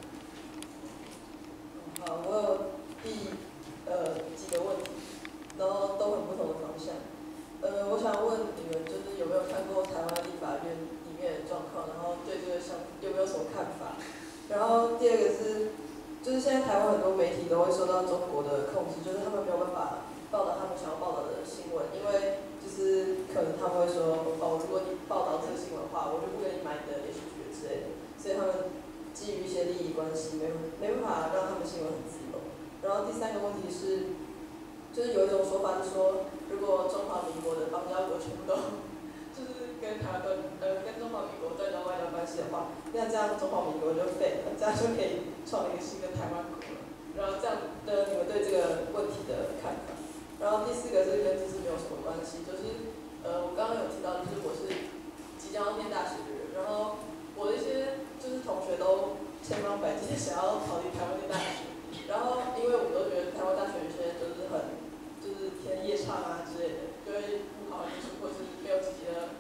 好，我有第呃几个问题，然后都很不同的方向。呃，我想问你们，就是有没有看过台湾立法院里面的状况，然后对这个项有没有什么看法？然后第二个是，就是现在台湾很多媒体都会受到中国的控制，就是他们没有办法报道他们想要报道的新闻，因为就是可能他们会说，哦，如果你报道这个新闻的话，我就不给你买你的连续剧之类的，所以他们基于一些利益关系，没没办法让他们新闻很自由。然后第三个问题是，就是有一种说法是说，如果中华民国的邦交国全部都就是跟台湾断呃跟中华民国断交外交关系的话，那这样中华民国就废了，这样就可以创一个新的台湾国了。然后这样的你们对这个问题的看法？然后第四个是跟知识没有什么关系，就是呃我刚刚有提到，就是我是即将要念大学的人，然后我的一些就是同学都千方百计想要逃离台湾念大学，然后因为我们都觉得台湾大学有些就是很就是填夜唱啊之类的，就会不好好念书，或是没有积极的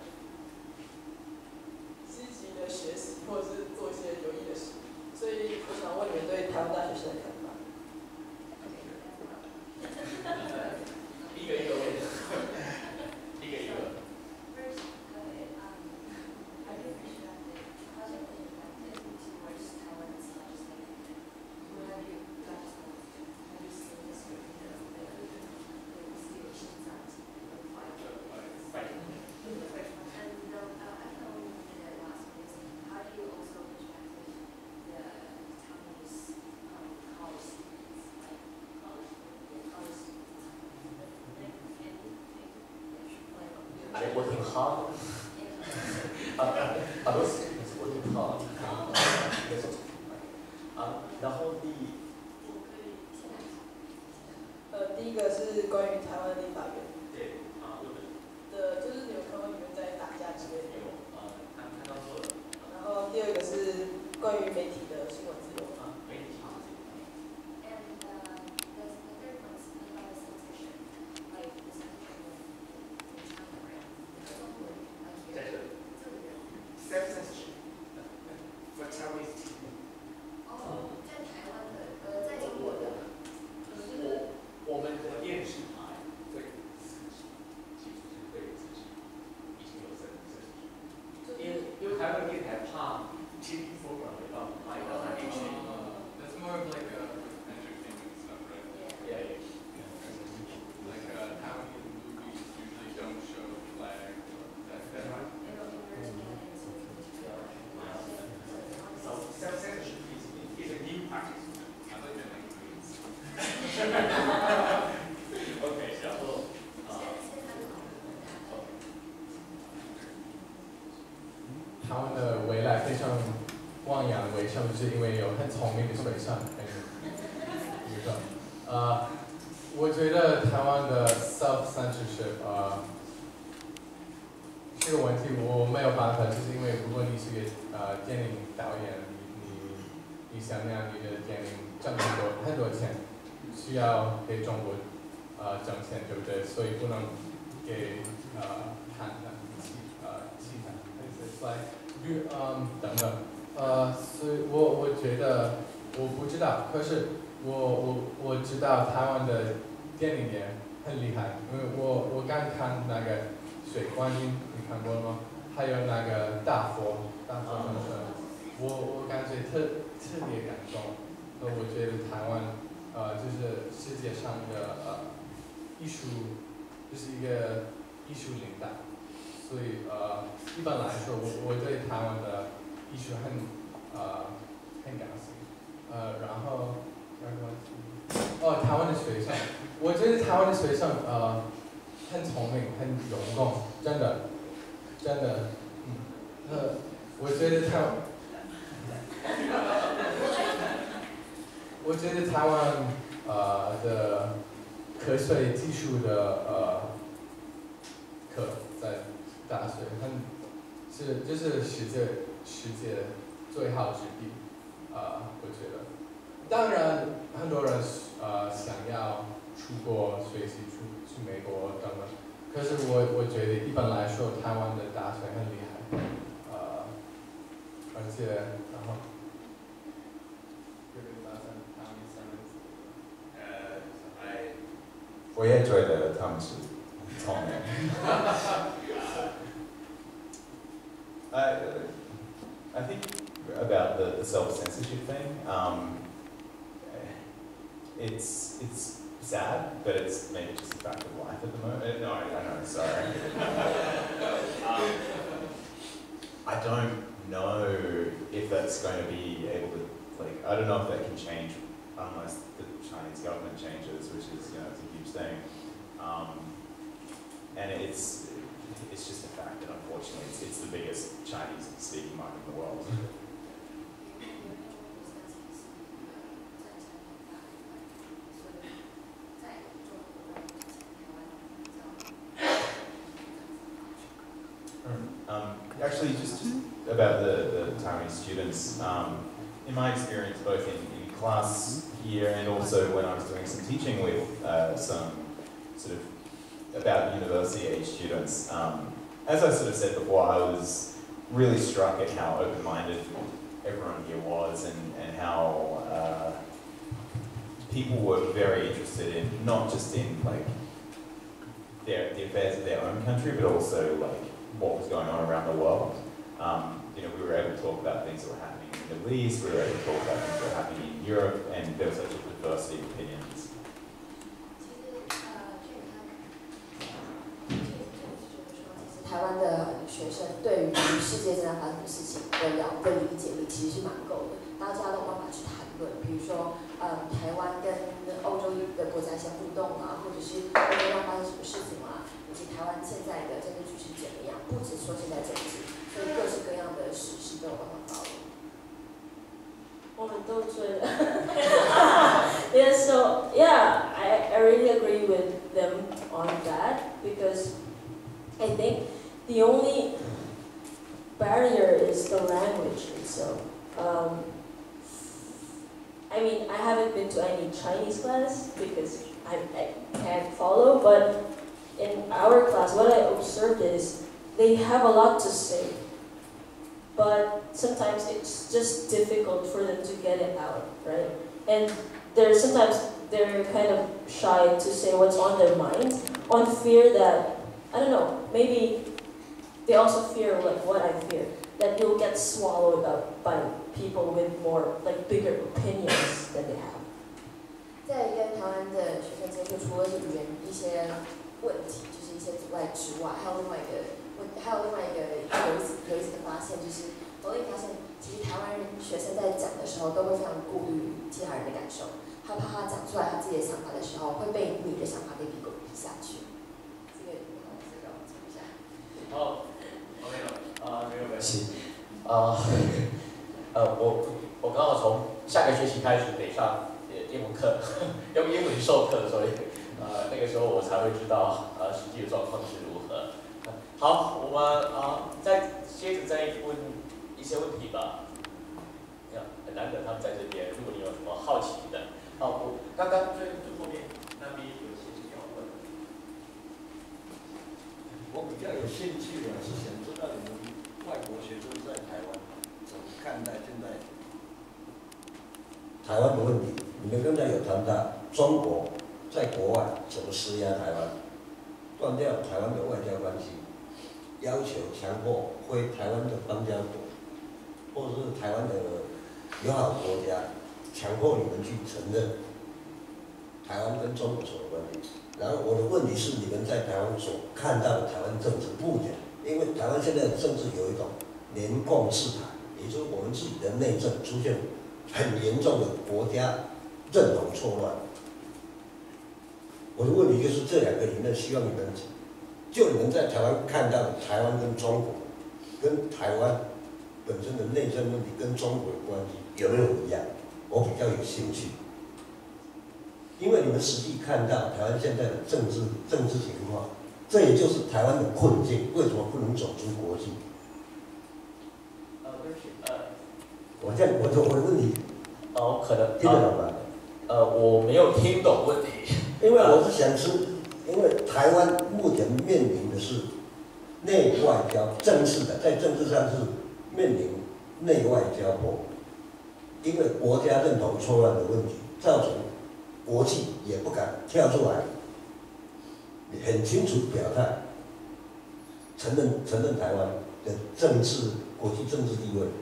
积极的学习，或者是做一些有益的事。所以我想问你们对台湾大学生的看法。 一个一个问，一个一个。They're working hard. uh, are those students working hard? 啊，然后第， 呃，第一个是关于台湾立法院。 对，啊，日本。 的，就是你有看到你们在打架之类的。 有，啊，看看到错了。 然后第二个是关于媒体的新闻自由。 啊，媒体新闻自由。 Self-censorship for Chinese T V. 哦，在台湾的，呃，在中国的， 我我们的电视台对自己，其实是对自己已经有审审因为因为台湾电台怕 T V program 没办法卖到哪里去。 That's more of like a entertainment stuff, right? Yeah, yeah. Like uh, Taiwanese movies usually don't show flag. That's that right? So self-censorship is, is a new practice. I like that language. OK， 然后啊， 台湾的未来非常汪洋，为什么？是因为有很聪明的水上很一个呃，我觉得台湾的 self-censorship 呃是个问题，我没有办法，就是因为如果你是个呃电影导演，你你你想让你的电影挣很多很多钱，需要给中国呃挣钱，对不对？所以不能给呃看看其呃其他 places like 比嗯等等呃，所以我我觉得我不知道，可是我我我知道台湾的电影也很厉害，因为我我刚看那个水观音，你看过了吗？还有那个大佛，大佛什么的，我我感觉特特别感动，所以我觉得台湾呃就是世界上的呃艺术，就是一个艺术领导，所以呃一般来说，我我对台湾的艺术很呃很感兴趣，呃然后然后哦台湾的学生，我觉得台湾的学生呃很聪明，很勇敢，真的真的，嗯呃我觉得台湾。我觉得台湾呃的科学技术的呃课在大学很是就是世界世界最好之地啊、呃，我觉得。 当然，很多人呃想要出国学习，出去美国等等。可是我我觉得一般来说，台湾的大学很厉害，呃，而且然后。 呃，I 我也觉得他们是聪明。I I think about the, the self-censorship thing. Um, it's it's sad, but it's maybe just a fact of life at the moment. No, I know. Sorry. um, I don't know if that's going to be able to, like, I don't know if that can change unless the Chinese government changes, which is, you know, it's a huge thing. Um, and it's it's just a fact that unfortunately it's, it's the biggest Chinese-speaking market in the world. Um, actually, just, just about the, the Taiwanese students, um, in my experience, both in, in class here and also when I was doing some teaching with uh, some sort of about university-age students, um, as I sort of said before, I was really struck at how open-minded everyone here was and, and how uh, people were very interested in, not just in like their, the affairs of their own country, but also like what was going on around the world. Um, you know, we were able to talk about things that were happening in the Middle East, we were able to talk about things that were happening in Europe, and there was such a diversity of opinions. 台湾的学生对于世界正在发生的事情的了的理解力其实是蛮够的，大家都有办法去谈论，比如说，呃，台湾跟欧洲的国家一些互动啊，或者是欧洲要发生什么事情啊，以及台湾现在的政治局势怎么样，不只说现在政治，所以各式各样的时事都有办法包容。 我们都追了。Yeah, so yeah, I I really agree with them on that because I think the only barrier is the language itself. Um, I mean, I haven't been to any Chinese class because I, I can't follow, but in our class, what I observed is they have a lot to say, but sometimes it's just difficult for them to get it out, right? And they're sometimes they're kind of shy to say what's on their minds, on fear that, I don't know, maybe they also fear like what I fear, that you'll get swallowed up by people with more like bigger opinions than they have. 在跟台湾的学生接触，除了是语言一些问题，就是一些阻碍之外，还有另外一个问，还有另外一个有意思有意思的发现，就是我会发现，其实台湾人学生在讲的时候都会非常顾虑其他人的感受，害怕他讲出来他自己的想法的时候会被你的想法给逼狗逼下去。这个不好意思，让我讲一下。 好。没有，啊、呃，没有关系。啊、呃，呃，我我刚好从下个学期开始得上英文课，用英文授课，所以呃那个时候我才会知道呃实际的状况是如何。好，我们啊、呃、再接着再问一些问题吧。呀，很难得他们在这边，如果你有什么好奇的，好，我刚刚最最后面那边有些是要问。 我比较有兴趣的是想知道你们外国学生在台湾怎么看待现在台湾的问题。你们刚才有谈到中国在国外怎么施压台湾，断掉台湾的外交关系，要求强迫回台湾的邦交国，或者是台湾的友好国家，强迫你们去承认台湾跟中国所有关系。然后我的问题是，你们在台湾所看到的台湾政治目前，因为台湾现在的政治有一种联共治台，也就是我们自己的内政出现很严重的国家认同错乱。我的问题就是这两个里面，希望你们就你们在台湾看到的台湾跟中国，跟台湾本身的内政问题跟中国的关系有没有一样？我比较有兴趣。因为你们实际看到台湾现在的政治政治情况，这也就是台湾的困境，为什么不能走出国际？ 呃，对不起，呃， 我这样，我的我的问题， 哦，可能听得懂吗？ 呃，我没有听懂问题。 因为我是想知，因为台湾目前面临的是内外交政治的，在政治上是面临内外交迫，因为国家认同错乱的问题，造成国际也不敢跳出来，很清楚表态，承认承认台湾的政治国际政治地位。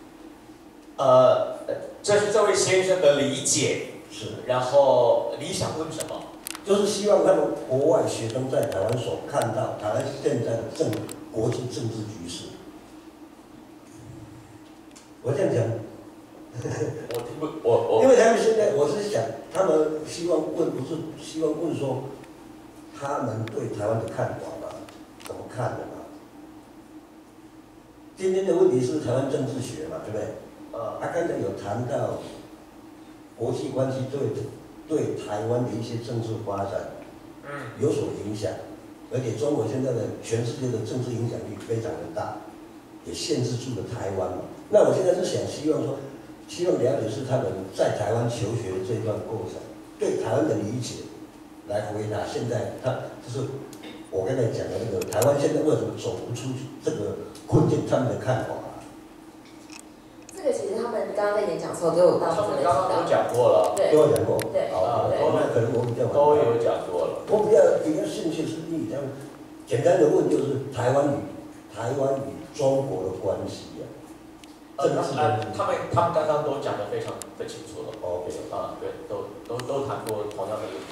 呃，这是这位先生的理解。 是。 然后你想问什么？ 就是希望他们国外学生在台湾所看到台湾现在的政国际政治局势。我这样讲。 我听不，我我。 因为他们现在，我是想，他们希望问，不是希望问说，他们对台湾的看法嘛，怎么看的嘛？今天的问题是台湾政治学嘛，对不对？呃，他刚才有谈到国际关系对对台湾的一些政治发展，嗯，有所影响，而且中国现在的全世界的政治影响力非常的大，也限制住了台湾嘛。那我现在是想希望说。希望了解是他们在台湾求学的这段过程，对台湾的理解，来回答现在他就是我刚才讲的那个台湾现在为什么走不出这个困境，他们的看法。 这个其实他们刚刚在演讲的时候都有大部分的提到。 刚刚都讲过了。 对。 都有讲过。 对。 好，那可能我比较都有讲过了。 我比较比较兴趣是你这样简单的问，就是台湾与台湾与中国的关系啊。 呃，他他们他们刚刚都讲得非常的清楚了。 OK， 啊，对，都都都谈过同样的问题。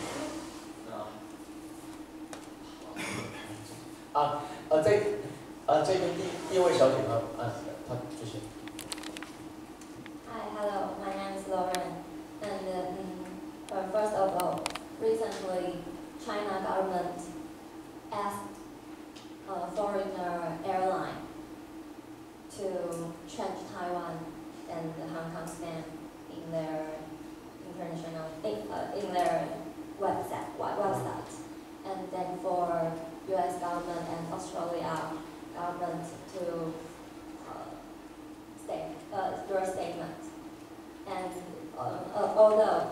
啊，呃，这呃这边第第一位小姐呢，啊，她谢谢。 Hi, hello. My name is Lauren, and uh, um, first of all, recently China government asked a foreigner airline to change Taiwan and Hong Kong stamp in their international in, uh, in their website website, and then for U S government and Australia government to uh, state uh, your statement, and uh, uh, although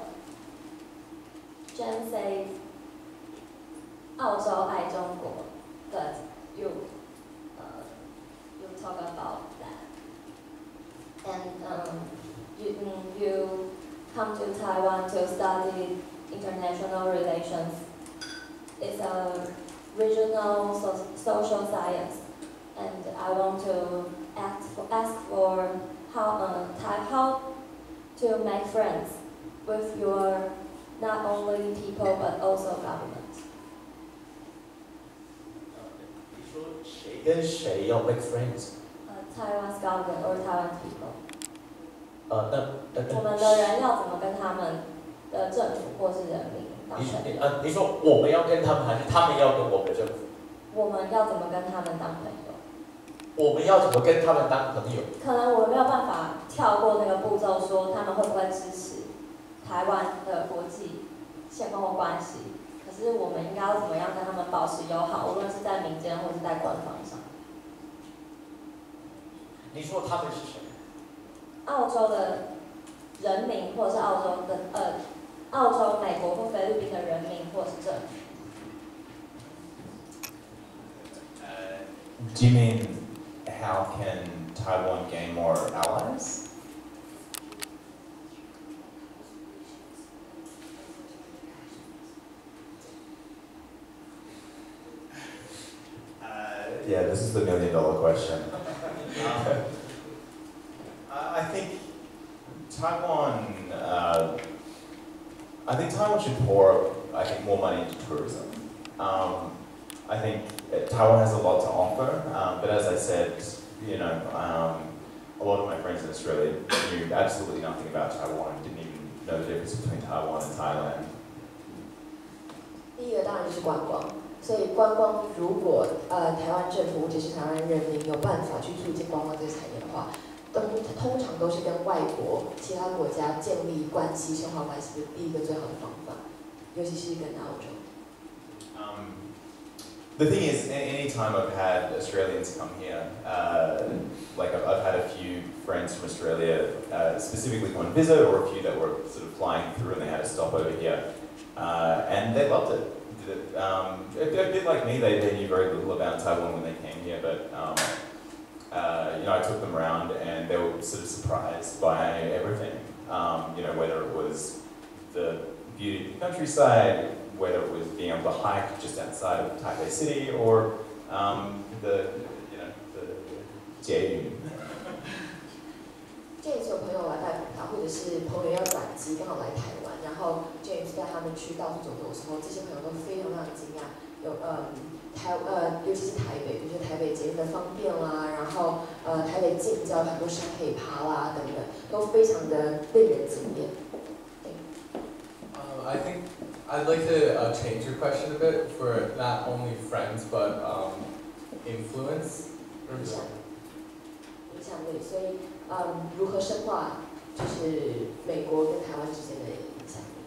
Jen said 澳洲爱中国 but you uh, you talk about and um, you, you come to Taiwan to study international relations. It's a regional so social science, and I want to ask for, ask for how, uh, how to make friends with your not only people but also government. 你说谁跟谁要 make friends？ Taiwan's government or Taiwan people. 呃，那那我们的人要怎么跟他们的政府或是人民当朋友？ 你呃，你说我们要跟他们，还是他们要跟我们政府？ 我们要怎么跟他们当朋友？ 我们要怎么跟他们当朋友？ 可能我没有办法跳过那个步骤，说他们会不会支持台湾的国际现况或关系。可是我们应该要怎么样跟他们保持友好，无论是在民间或是在官方上。 你说他们是谁？ 澳洲的人民，或者是澳洲的呃，澳洲、美国或菲律宾的人民，或是政府。 Do you mean how can Taiwan gain more allies? Uh, yeah, this is the million dollar question. um, I think Taiwan, uh, I think Taiwan should pour, I think, more money into tourism. Um, I think Taiwan has a lot to offer, um, but as I said, you know, um, a lot of my friends in Australia knew absolutely nothing about Taiwan, didn't even know the difference between Taiwan and Thailand. 第一个当然就是观光，所以观光如果呃台湾政府或者是台湾人民有办法去促进观光这个产业的话，都通常都是跟外国其他国家建立关系、深化关系的第一个最好的方法，尤其是跟澳洲。 Um, The thing is, any time I've had Australians come here, uh, like I've, I've had a few friends from Australia uh, specifically come on visit, or a few that were sort of flying through and they had to stop over here, uh, and they loved it. Um, a, a bit like me, they, they knew very little about Taiwan when they came here, but um, uh, you know, I took them around and they were sort of surprised by everything. Um, you know, whether it was the beauty of the countryside, whether it was being able to hike just outside of Taipei City, or um, the, you know, the Jieyun. James 有朋友来拜访他，或者是朋友要转机刚好来台湾，然后 James 带他们去到处走走的时候，这些朋友都非常非常惊讶。有呃台呃，尤其是台北，就是台北捷运的方便啦，然后呃台北近郊很多山可以爬啦等等，都非常的令人惊艳。 Um, I think I'd like to uh, change your question a bit for not only friends but um, influence. 影响，影响力，所以嗯，如何深化就是美国跟台湾之间的影响力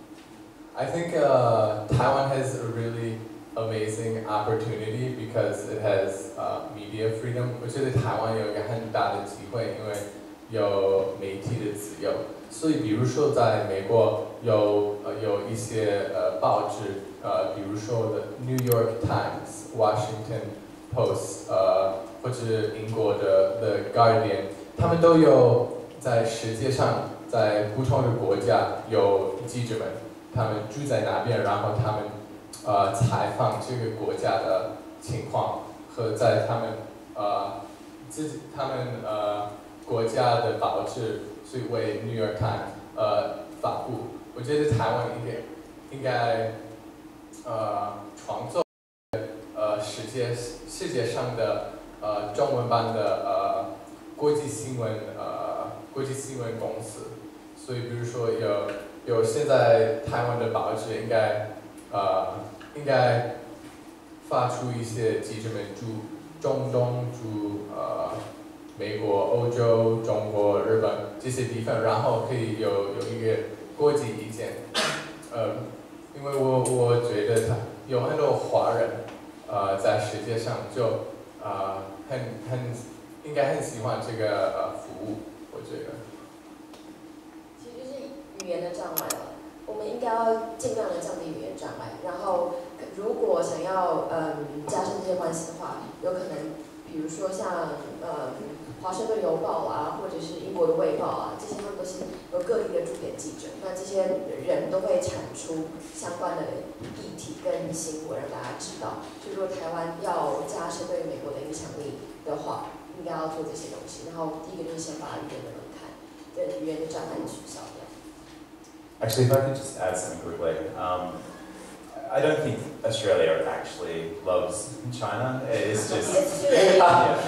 I think uh, Taiwan has a really amazing opportunity because it has uh, media freedom. 我觉得台湾有一个很大的机会，因为有媒体的自由。所以，比如说在美国有呃有一些呃报纸，呃，比如说的 New York Times、Washington Post， 呃，或者英国的 The Guardian， 他们都有在世界上，在不同的国家有记者们，他们住在哪边，然后他们呃采访这个国家的情况，和在他们呃自己他们呃国家的报纸。所以为 New York Times 呃发布，我觉得台湾应该应该呃创造呃世界世界上的呃中文版的呃国际新闻呃国际新闻公司，所以比如说有有现在台湾的报纸应该呃应该发出一些记者们驻中东驻呃。美国、欧洲、中国、日本这些地方，然后可以有有一个国际意见，呃，因为我我觉得他有很多华人，呃，在世界上就呃很很应该很喜欢这个呃服务，我觉得。 其实就是语言的障碍了，我们应该要尽量的降低语言障碍，然后如果想要嗯加深这些关系的话，有可能比如说像呃。华盛顿邮报啊，或者是英国的卫报啊，这些他们都是有各地的驻点记者，那这些人都会产出相关的议题跟新闻，让大家知道。就如果台湾要加深对美国的影响力的话，应该要做这些东西。然后第一个就是先把语言的门槛、对语言的障碍取消掉。 Actually, if I could just add something quickly. Um, I don't think Australia actually loves China. It's just yeah.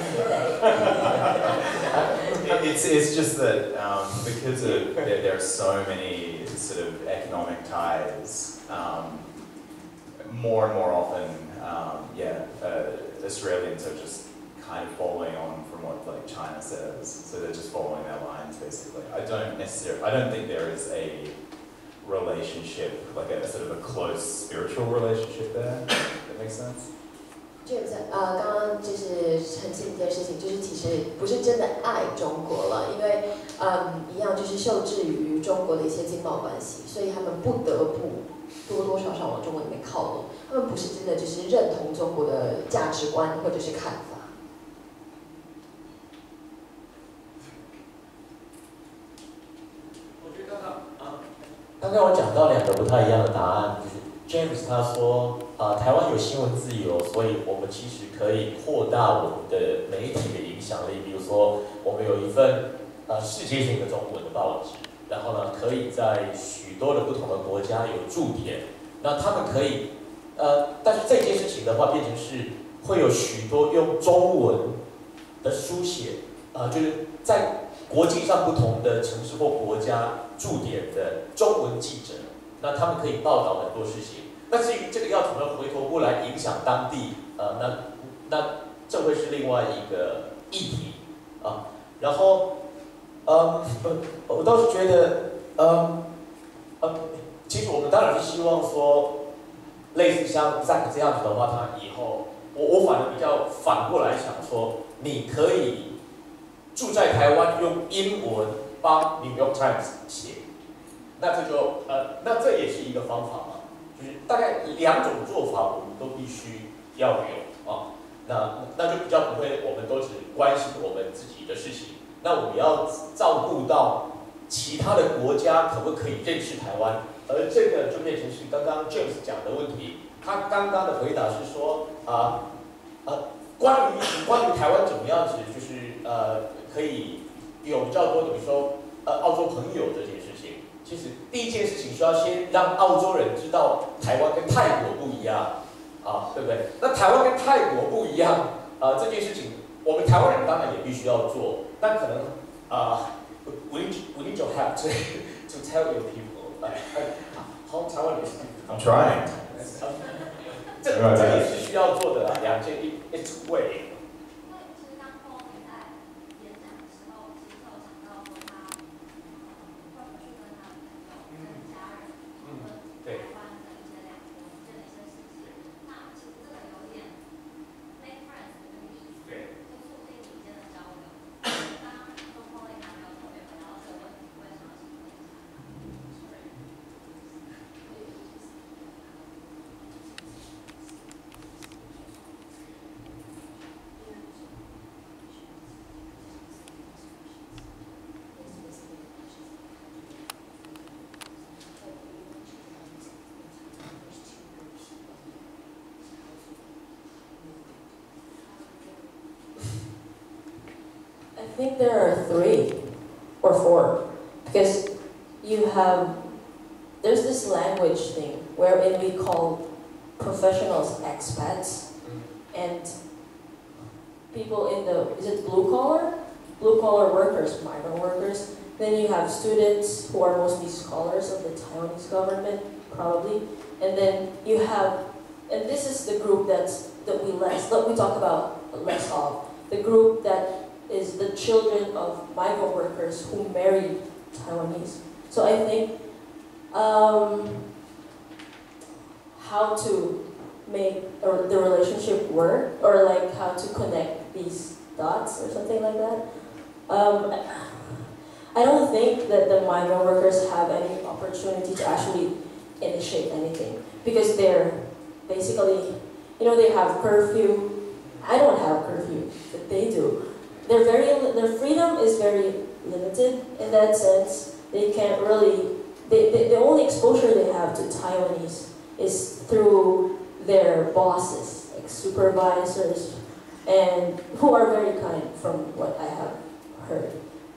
it's it's just that um, because of there, there are so many sort of economic ties. Um, more and more often, um, yeah, uh, Australians are just kind of following on from what like China says. So they're just following their lines basically. I don't necessarily. I don't think there is a relationship, like a sort of a close spiritual relationship there. That makes sense? James， 呃，刚刚就是澄清一件事情，就是其实不是真的爱中国了，因为嗯，一样就是受制于中国的一些经贸关系，所以他们不得不多多少少往中国里面靠拢。他们不是真的就是认同中国的价值观或者是看法。 刚刚我讲到两个不太一样的答案，就是 James 他说，啊、呃，台湾有新闻自由，所以我们其实可以扩大我们的媒体的影响力。比如说，我们有一份呃世界性的中文的报纸，然后呢，可以在许多的不同的国家有驻点。那他们可以，呃，但是这件事情的话，变成是会有许多用中文的书写，呃，就是在国际上不同的城市或国家驻点的中文记者，那他们可以报道很多事情。那至于这个要怎么回头过来影响当地，呃，那那这会是另外一个议题啊。然后，嗯，我倒是觉得，嗯，呃，其实我们当然是希望说，类似像 Zack 这样子的话，他以后我我反而比较反过来想说，你可以住在台湾用英文帮 New York Times 写，那这就呃，那这也是一个方法嘛，就是大概两种做法我们都必须要有啊，那那就比较不会，我们都只关心我们自己的事情，那我们要照顾到其他的国家可不可以认识台湾，而这个就变成是刚刚 James 讲的问题，他刚刚的回答是说啊呃，关于关于台湾怎么样子，就是呃可以有比较多等于说呃澳洲朋友这件事情。其实第一件事情需要先让澳洲人知道台湾跟泰国不一样啊，对不对？那台湾跟泰国不一样啊，这件事情我们台湾人当然也必须要做，但可能啊、呃、，we need we need to have to to tell your people， 呃呃，好，台湾人 I'm trying。 这这也是需要做的啦，两件一 it's way。 I think there are three or four, because you have, there's this language thing wherein we call professionals expats, and people in the, is it blue collar? Blue collar workers, migrant workers. Then you have students who are mostly scholars of the Taiwanese government, probably. And then you have, and this is the group that's, that we less, that we talk about less of, the group that is the children of migrant workers who marry Taiwanese. So I think um, how to make or the relationship work, or like how to connect these dots or something like that. Um, I don't think that the migrant workers have any opportunity to actually initiate anything, because they're basically, you know, they have curfew. I don't have curfew, but they do. They're very, their freedom is very limited in that sense. They can't really, they, they, the only exposure they have to Taiwanese is through their bosses, like supervisors, and who are very kind from what I have heard.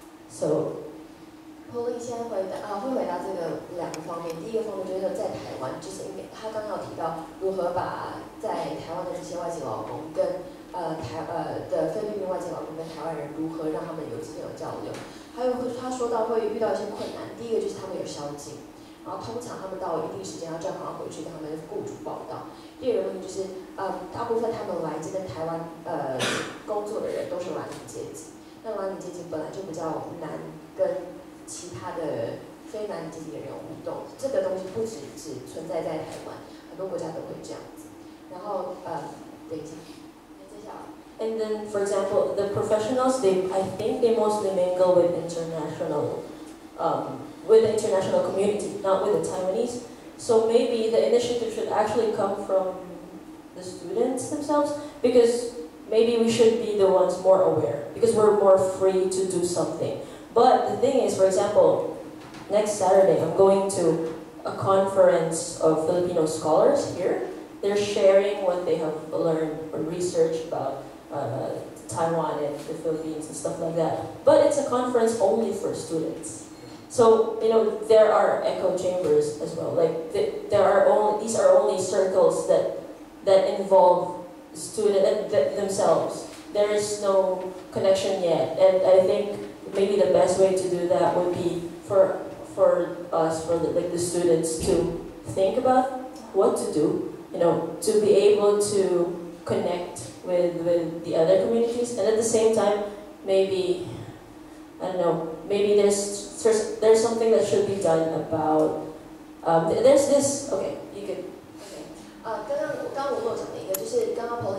So, Pauline 先回答啊，会回答这个两个方面。第一个方面就是在台湾，就是因为他刚刚有提到如何把在台湾的这些外籍劳工跟呃台呃的菲律宾外籍劳工跟台湾人如何让他们有之间有交流。还有会他说到会遇到一些困难，第一个就是他们有宵禁，然后通常他们到一定时间要正好回去跟他们的雇主报到。第二个问题就是，呃，大部分他们来这边台湾呃工作的人都是蓝领阶级，那蓝领阶级本来就比较难跟其他的非蓝领阶级的人互动，这个东西不只只存在在台湾，很多国家都会这样子。然后呃，对，接下来。 And then, for example, the professionals, they, I think they mostly mingle with international, um, with the international community, not with the Taiwanese. So maybe the initiative should actually come from the students themselves, because maybe we should be the ones more aware, because we're more free to do something. But the thing is, for example, next Saturday I'm going to a conference of Filipino scholars here. They're sharing what they have learned or researched about uh, Taiwan and the Philippines and stuff like that. But it's a conference only for students. So, you know, there are echo chambers as well. Like, there are only, these are only circles that, that involve students themselves. There is no connection yet. And I think maybe the best way to do that would be for, for us, for the, like the students, to think about what to do, you know, to be able to connect with, with the other communities, and at the same time, maybe, I don't know, maybe there's, there's, there's something that should be done about, um, there's this, okay, you could. Okay. 呃，刚刚刚刚我有讲的一个，就是刚刚 Pauline 也有讲到。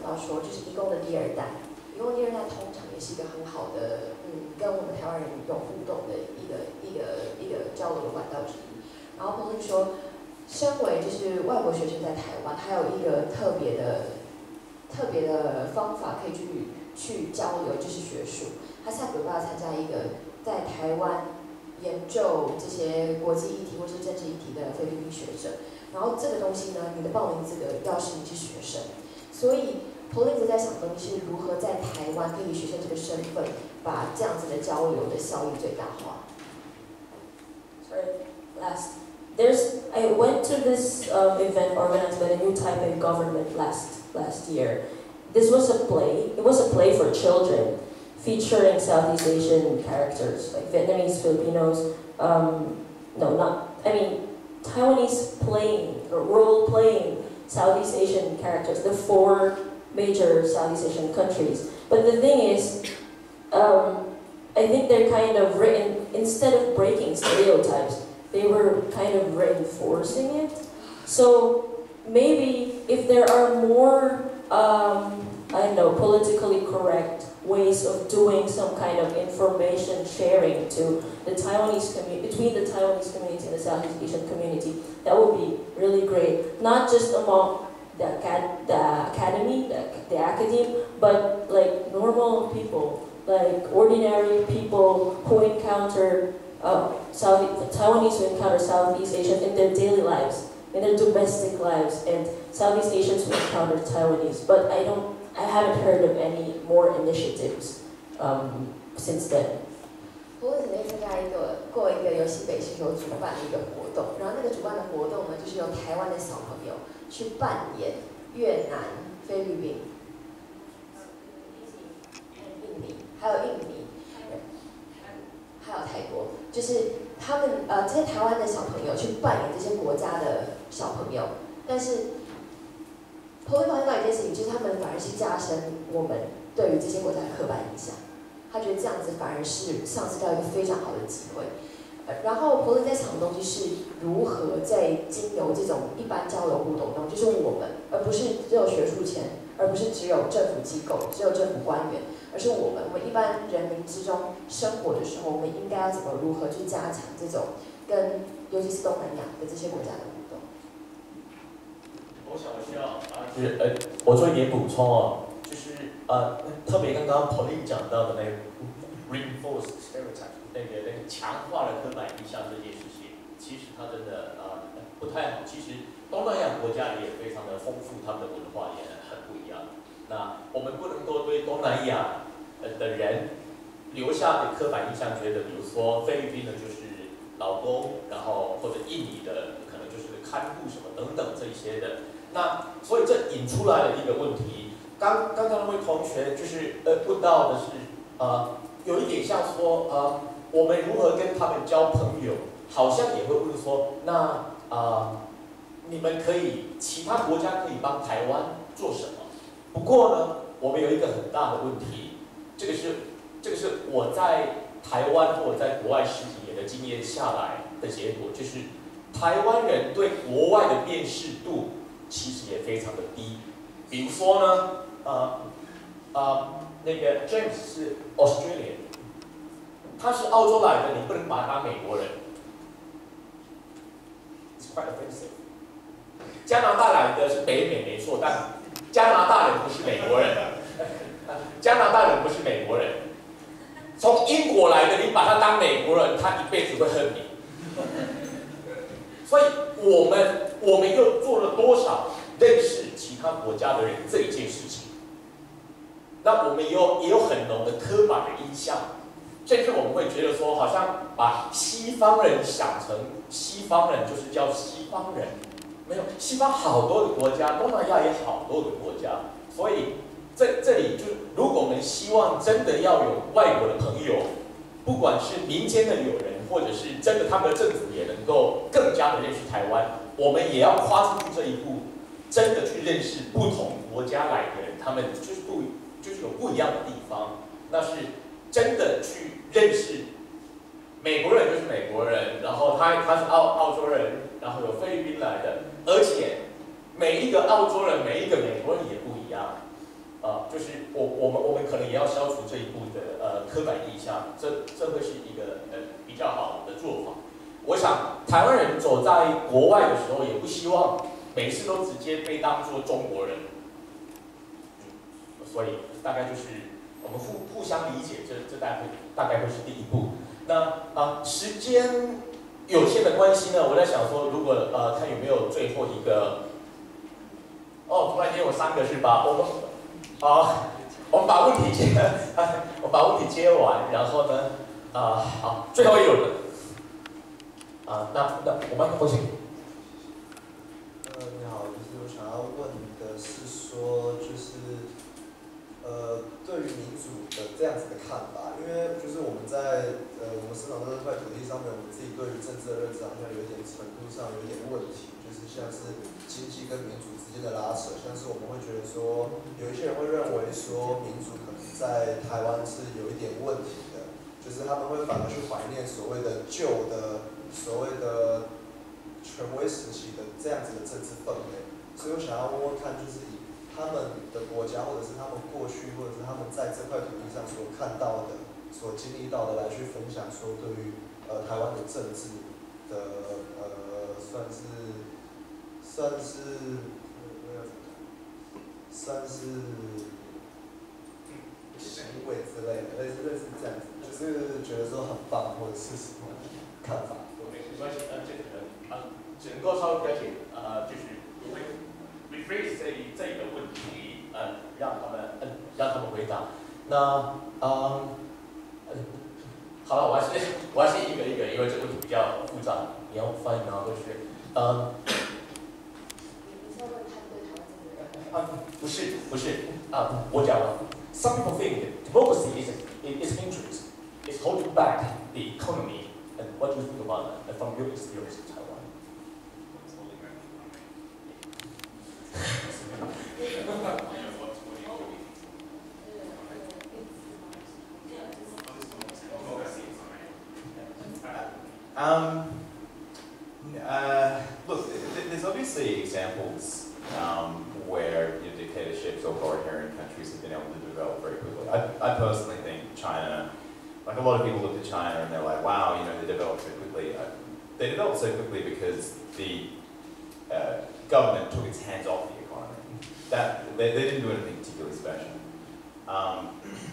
到说，就是移工的第二代，移工的第二代通常也是一个很好的，嗯，跟我们台湾人有互动的一个一个一个交流的管道之一。然后 Pauline 说，身为就是外国学生在台湾，还有一个特别的特别的方法可以去去交流，就是学术。他下个礼拜要参加一个在台湾研究这些国际议题或是政治议题的菲律宾学者。然后这个东西呢，你的报名资格要是你是学生，所以 Pauline 在想的东西是如何在台湾可以学生这个身份，把这样子的交流的效益最大化。 Sorry, last. There's I went to this um, event organized by the New Taipei government last last year. This was a play. It was a play for children, featuring Southeast Asian characters like Vietnamese, Filipinos. Um, no, not. I mean. Taiwanese playing, or role playing Southeast Asian characters, the four major Southeast Asian countries. But the thing is, um, I think they're kind of written, instead of breaking stereotypes, they were kind of reinforcing it. So maybe if there are more, um, I don't know, politically correct ways of doing some kind of information sharing to the Taiwanese community, between the Taiwanese community and the Southeast Asian community, that would be really great. Not just among the, acad the academy, the, the academe, but like normal people, like ordinary people who encounter uh, South, Taiwanese who encounter Southeast Asians in their daily lives, in their domestic lives, and Southeast Asians who encounter Taiwanese. But I don't. I haven't heard of any more initiatives um, since then. 我曾经参加一个过一个游戏北星球主办的一个活动，然后那个主办的活动呢，就是由台湾的小朋友去扮演越南、菲律宾、印尼，还有印尼，还有泰国，就是他们呃这些台湾的小朋友去扮演这些国家的小朋友，但是。Pauline 发现到一件事情，就是他们反而是加深我们对于这些国家的刻板印象。他觉得这样子反而是丧失掉一个非常好的机会。然后 Pauline 在想的东西是如何在经由这种一般交流互动中，就是我们，而不是只有学术圈，而不是只有政府机构、只有政府官员，而是我们，我们一般人民之中生活的时候，我们应该要怎么如何去加强这种跟尤其是东南亚的这些国家的互动。 我想我需要啊，就是呃，我做一点补充哦，就是呃，特别刚刚 Pauline 讲到的那个 reinforce stereotype 那个那个强化了刻板印象这件事情，其实它真的呃不太好。其实东南亚国家也非常的丰富，他们的文化也很不一样。那我们不能够对东南亚呃的人留下的刻板印象，觉得比如说菲律宾的就是劳工，然后或者印尼的可能就是看护什么等等这些的。那所以这引出来了一个问题，刚刚刚那位同学就是呃问到的是呃有一点像说呃我们如何跟他们交朋友，好像也会问说那啊、呃、你们可以其他国家可以帮台湾做什么？不过呢，我们有一个很大的问题，这个是这个是我在台湾或者在国外十几年的经验下来的结果，就是台湾人对国外的辨识度。其实也非常的低，比如说呢，呃，呃，那个 James 是 Australian， 他是澳洲来的，你不能把他当美国人 ，It's quite offensive。加拿大来的是北美没错，但加拿大人不是美国人，加拿大人不是美国人。从英国来的，你把他当美国人，他一辈子会恨你。所以我们。我们又做了多少认识其他国家的人这一件事情？那我们也有也有很浓的刻板的印象，甚至我们会觉得说，好像把西方人想成西方人就是叫西方人，没有，西方好多个国家，东南亚也好多个国家，所以这这里就如果我们希望真的要有外国的朋友，不管是民间的友人，或者是真的他们的政府也能够更加的认识台湾。我们也要跨出去这一步，真的去认识不同国家来的人，他们就是不就是有不一样的地方。那是真的去认识美国人就是美国人，然后他他是澳澳洲人，然后有菲律宾来的，而且每一个澳洲人、每一个美国人也不一样。 啊，就是我我们我们可能也要消除这一步的呃刻板印象，这这会是一个呃比较好的做法。我想台湾人走在国外的时候，也不希望每次都直接被当作中国人，嗯，所以大概就是我们互互相理解，这这大概会大概会是第一步。那啊，时间有限的关系呢，我在想说，如果呃看有没有最后一个，哦，突然间有三个是吧？我们啊，我们把问题接，我把问题接完，然后呢，啊好，最后一轮，啊那那我们不行。 呃，你好，就是我想要问的是说，就是呃，对于民主的这样子的看法，因为就是我们在呃我们生长在这块土地上面，我们自己对于政治的认知好像有一点程度上有一点问题，就是像是经济跟民主之间的拉扯，像是我们会觉得说，有一些人会认为说民主可能在台湾是有一点问题的，就是他们会反而去怀念所谓的旧的所谓的权威时期的这样子的政治氛围，所以我想要问问看，就是以他们的国家，或者是他们过去，或者是他们在这块土地上所看到的、所经历到的，来去分享说对于呃台湾的政治的呃算是算是呃算是行为之类的，类似类似这样子，就是觉得说很棒，或者是什么看法？ 没关系，呃，这个呃，只能够稍微了解，呃，就是我会 rephrase 这这个问题，呃，让他们呃让他们回答。那嗯，呃，好了，我还是我还是一个一个，因为这个问题比较复杂，你要翻译然后过去，嗯。 你在问他们对台湾政治的认啊，不是不是啊，我讲了。Some people think democracy is is interest, is holding back the economy. And what do you think about that from your experience in Taiwan? Um, uh, look, there's obviously examples um, where you know, dictatorships or authoritarian countries have been able to develop very quickly. I, I personally think China, like a lot of people look at China and they're like, wow, you know, they developed so quickly. Uh, they developed so quickly because the uh, government took its hands off the economy. That, they, they didn't do anything particularly special. Um,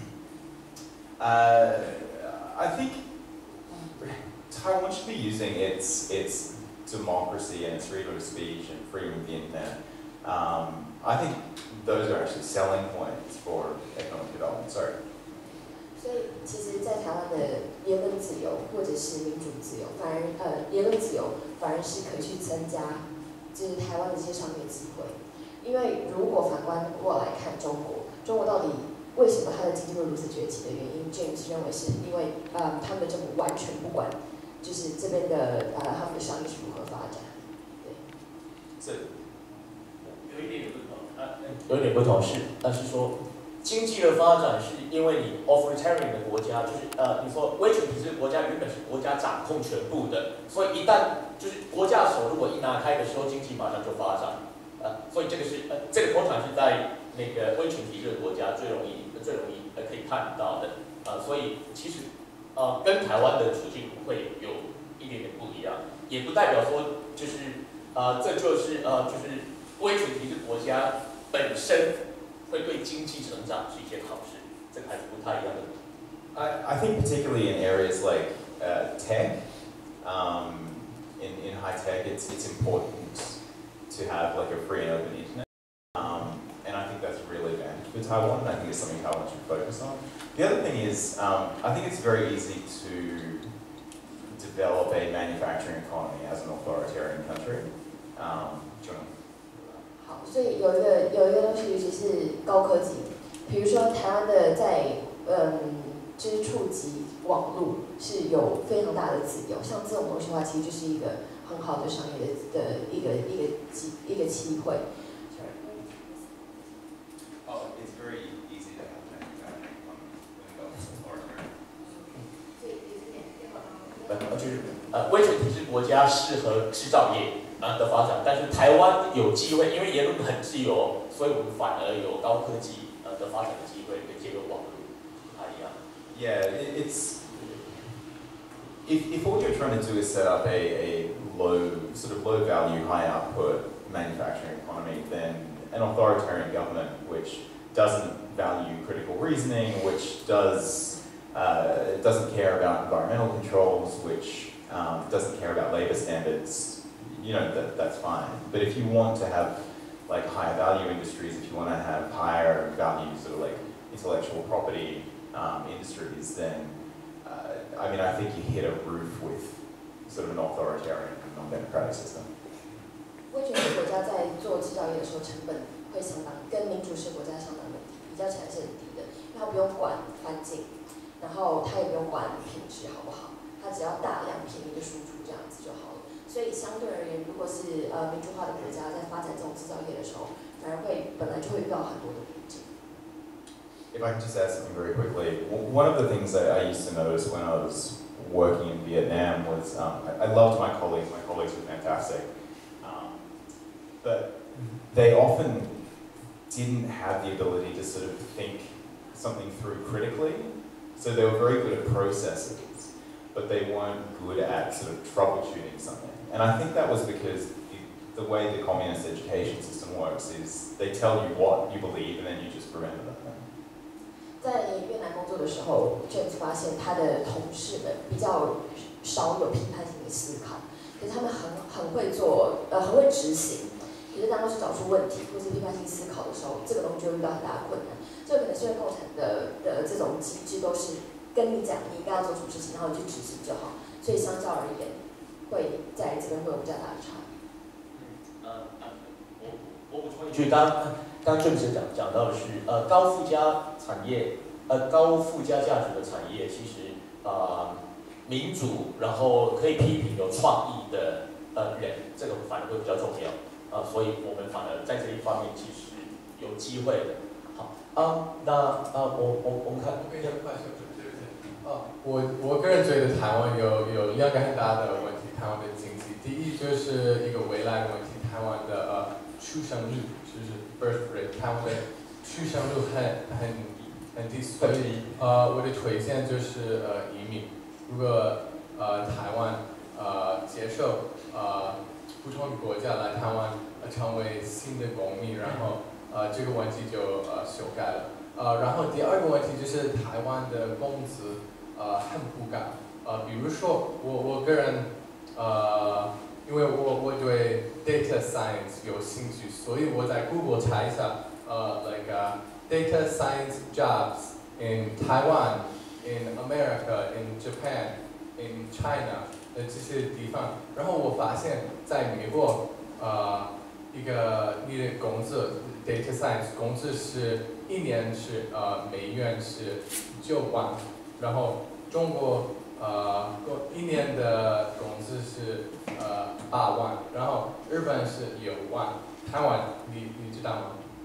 uh, I think Taiwan should be using its, its democracy and its freedom of speech and freedom of the internet. Um, I think those are actually selling points for economic development. Sorry. 所以，其实，在台湾的言论自由或者是民主自由，反而呃言论自由反而是可去增加，就是台湾的这些商业机会。因为如果反观过来看中国，中国到底为什么它的经济会如此崛起的原因 ，James 认为是因为呃他们的政府完全不管，就是这边的呃他们的商业是如何发展。对。 是。有一点不同，呃，有一点不同是，但是说。经济的发展是因为你 authoritarian 的国家，就是呃，你说威权体制国家原本是国家掌控全部的，所以一旦就是国家手如果一拿开的时候，经济马上就发展，呃，所以这个是呃，这个通常是在那个威权体制的国家最容易最容易呃可以看到的，呃，所以其实呃跟台湾的处境会有一点点不一样，也不代表说就是呃这就是呃就是威权体制国家本身。会对经济成长是一件好事，这个还是不太一样的。 I, I think particularly in areas like uh, tech, um, in, in high tech, it's, it's important to have like a free and open internet. Um, and I think that's really advantage for Taiwan, and I think it's something Taiwan should focus on. The other thing is, um, I think it's very easy to develop a manufacturing economy as an authoritarian country. Um, do you want to 好，所以有一个有一个东西，尤其是高科技，比如说台湾的在嗯，就是触及网络是有非常大的自由，像这种东西的话，其实就是一个很好的商业的的一个一个机一个机会。 Oh, it's very easy to have manufacturing economy when it goes authoritarian. 呃，就是呃，威权体制国家适合制造业。的发展，但是台湾有机会，因为言论很自由，所以我们反而有高科技呃的的发展的机会跟借由网络不太一样。 Yeah, it, it's if if all you're trying to do is set up a, a low sort of low value, high output manufacturing economy, then an authoritarian government which doesn't value critical reasoning, which does uh, doesn't care about environmental controls, which um, doesn't care about labour standards, you know, that, that's fine. But if you want to have like higher value industries, if you want to have higher value sort of like intellectual property um, industries, then uh, I mean, I think you hit a roof with sort of an authoritarian and non-democratic system. 威权式国家在做制造业的时候，成本会相当跟民主式国家相当的低，比较起来是很低的，因为它不用管环境，然后它也不用管品质好不好，它只要大量便宜的输出这样子就好了。所以相对而言，如果是呃民主化的国家在发展这种制造业的时候，反而会本来就会遇到很多的瓶颈。 If I can just add something very quickly, one of the things that I used to notice when I was working in Vietnam was um, I, I loved my colleagues. My colleagues were fantastic. But they often didn't have the ability to sort of think something through critically. So they were very good at processes, but they weren't good at sort of troubleshooting something. And I think that was because the, the way the communist education system works is they tell you what you believe and then you just remember that thing. 在越南工作的时候 ，James 发现他的同事们比较少有批判性的思考，可是他们很很会做，呃，很会执行。可是当他去找出问题或是批判性思考的时候，这个东西就会遇到很大的困难。这可能是因为共产的的这种机制都是跟你讲你应该要做什么事情，然后你去执行就好。所以相较而言，会在这边会有比较大的差异。 呃呃，我我补充一句，刚刚郑先讲讲到的是，呃，高附加产业，呃，高附加价值的产业，其实啊、呃，民主，然后可以批评有创意的呃人，这个反而会比较重要。啊、呃，所以我们反而在这一方面其实有机会的。好，啊，那啊，我我我们看， 我跟你讲快速，对不对？哦，我我个人觉得台湾有有两个很大的问题，台湾的经济，第一就是一个未来的问题，台湾的呃出生率就是 birth rate， 台湾的出生率很很很低，所以呃我的推荐就是呃移民，如果呃台湾呃接受呃。不同的国家来台湾，呃，成为新的公民，然后，呃，这个问题就呃修改了。呃，然后第二个问题就是台湾的工资，呃，很不高。呃，比如说我我个人，呃，因为我我对 data science 有兴趣，所以我在 Google 查一下，呃 ，like、uh, data science jobs in Taiwan, in America, in Japan, in China。的这些地方，然后我发现，在美国，呃，一个你的工资 ，data science 工资是一年是呃美元是九万，然后中国呃一年的工资是呃八万，然后日本是六万，台湾你你知道吗？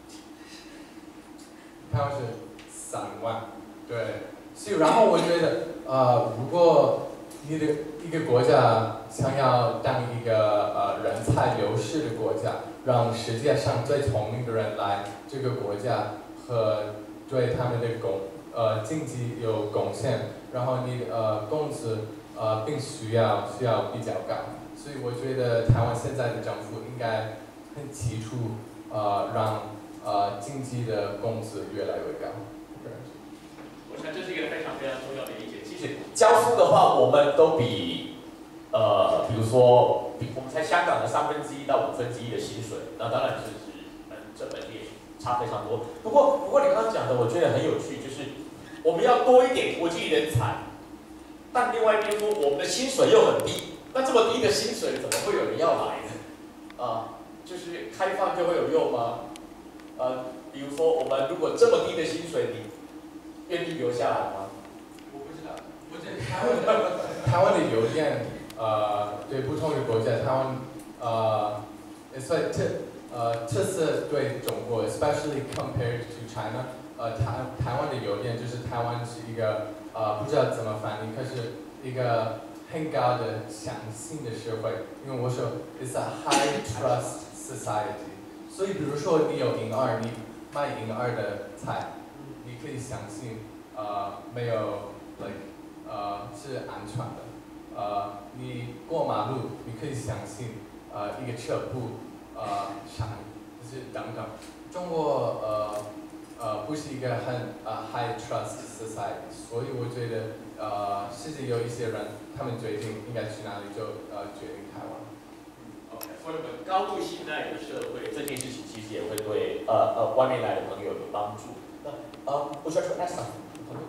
台湾是三万，对，所以然后我觉得呃如果你的一个国家想要当一个呃人才流失的国家，让世界上最聪明的人来这个国家和对他们的贡呃经济有贡献，然后你呃工资呃并需要需要比较高，所以我觉得台湾现在的政府应该很提出呃让呃经济的工资越来越高。 我想这是一个非常非常重要的意见。 其实交付的话，我们都比呃，比如说，比我们才香港的三分之一到五分之一的薪水，那当然是指嗯这本地差非常多。不过，不过你刚刚讲的，我觉得很有趣，就是我们要多一点国际人才，但另外一边说我们的薪水又很低，那这么低的薪水怎么会有人要来呢？啊，就是开放就会有用吗？呃，比如说我们如果这么低的薪水，你愿意留下来吗？ 我不知道，我觉得台湾的台湾的邮电，呃，对不同的国家，台湾呃，所以特呃特色对中国 ，especially compared to China， 呃台台湾的邮电就是台湾是一个呃不知道怎么翻译，可是一个很高的相信的社会，因为我说 it's a high trust society， 所以比如说你有婴儿，你卖婴儿的菜。 你可以相信，呃，没有 like 呃是安全的。呃，你过马路，你可以相信，呃，一个车不呃闪，就是等等。中国呃呃不是一个很呃 high trust society， 所以我觉得呃，世界有一些人，他们决定应该去哪里就呃决定台湾。 OK， 所以我们高度信赖的社会，这件事情其实也会对呃呃外面来的朋友有帮助。那呃，我想说 ask something。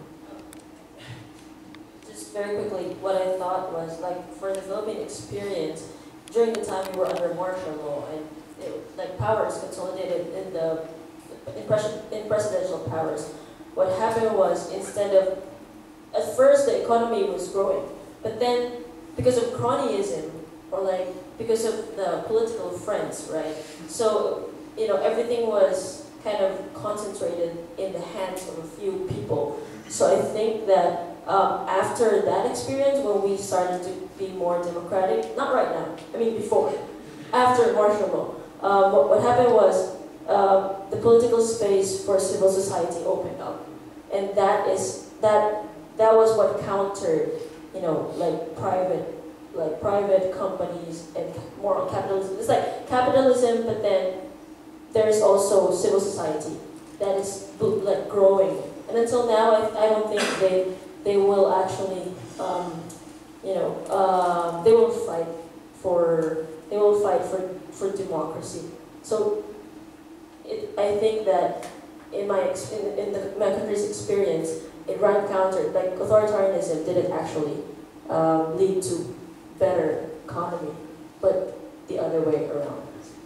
Just very quickly, what I thought was like for the Philippine experience, during the time we were under martial law and it, like powers consolidated in the in, pres in presidential powers, what happened was instead of, at first the economy was growing, but then because of cronyism or like because of the political friends, right? So, you know, everything was kind of concentrated in the hands of a few people. So I think that um, after that experience, when we started to be more democratic, not right now, I mean before, after martial law, um, what, what happened was uh, the political space for civil society opened up. And that is, that, that was what countered, you know, like private, like private companies and more capitalism. It's like capitalism, but then there's also civil society that is like growing. And until now, I, I don't think they they will actually, um, you know, uh, they will fight for they will fight for for democracy. So, it, I think that in my ex, in, in the, my country's experience, it ran counter. Like authoritarianism didn't actually um, lead to better economy, but the other way around.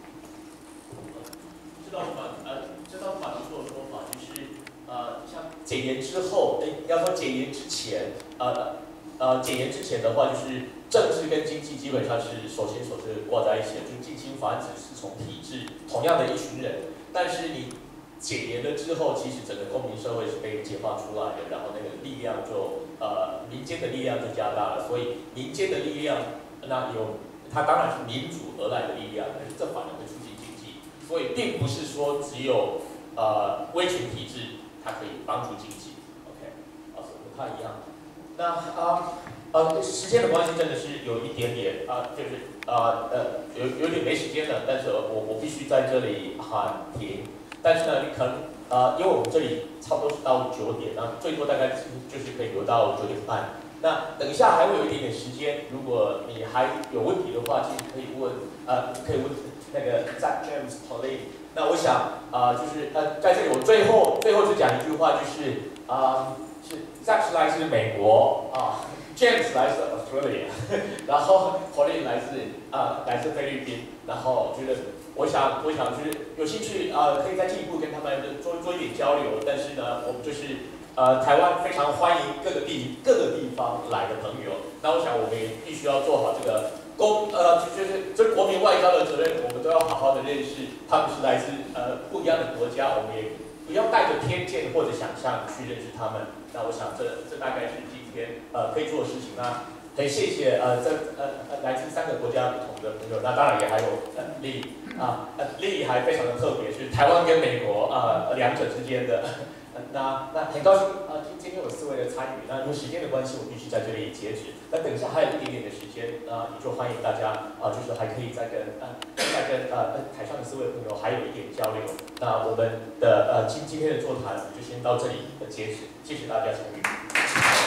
知道法呃，知道法律做的说法就是呃，像解严之后，哎，要说解严之前，呃呃，解严之前的话，就是政治跟经济基本上是手牵手是挂在一起的，就是近亲繁殖是从体制同样的一群人，但是你解严了之后，其实整个公民社会是被解放出来的，然后那个力量就呃民间的力量就加大了，所以民间的力量那有它当然是民主而来的力量，但是这反而会促进经济，所以并不是说只有呃威权体制它可以帮助经济 ，OK， 啊，不太一样。那啊呃时间的关系真的是有一点点啊、呃，就是啊 呃, 呃有有点没时间了，但是我我必须在这里喊停。但是呢，你可能呃，因为我们这里差不多是到九点，那最多大概就是可以留到九点半。那等一下还会有一点点时间，如果你还有问题的话，其实可以问呃，可以问那个 Zach James Pauline。那我想啊、呃，就是呃，在这里我最后最后就讲一句话，就是啊、呃，是 Zach 是来自美国啊 ，James 来自 Australia， 然后 Pauline 来自啊、呃、来自菲律宾，然后我觉得。我想，我想就是有兴趣呃，可以再进一步跟他们做做一点交流。但是呢，我们就是呃，台湾非常欢迎各个地各个地方来的朋友。那我想我们也必须要做好这个公呃，就是这国民外交的责任，我们都要好好的认识他们是来自呃不一样的国家，我们也不要带着偏见或者想象去认识他们。那我想这这大概是今天呃可以做的事情。那很谢谢呃这呃呃来自三个国家不同的朋友。那当然也还有呃丽。啊，呃，利益还非常的特别，是台湾跟美国啊、呃、两者之间的。那那很高兴啊、呃，今今天有四位的参与。那因为时间的关系，我必须在这里截止。那等一下还有一点点的时间啊、呃，也就欢迎大家啊、呃，就是还可以再跟呃再跟呃台上的四位朋友还有一点交流。那我们的呃今今天的座谈就先到这里截止，谢谢大家参与。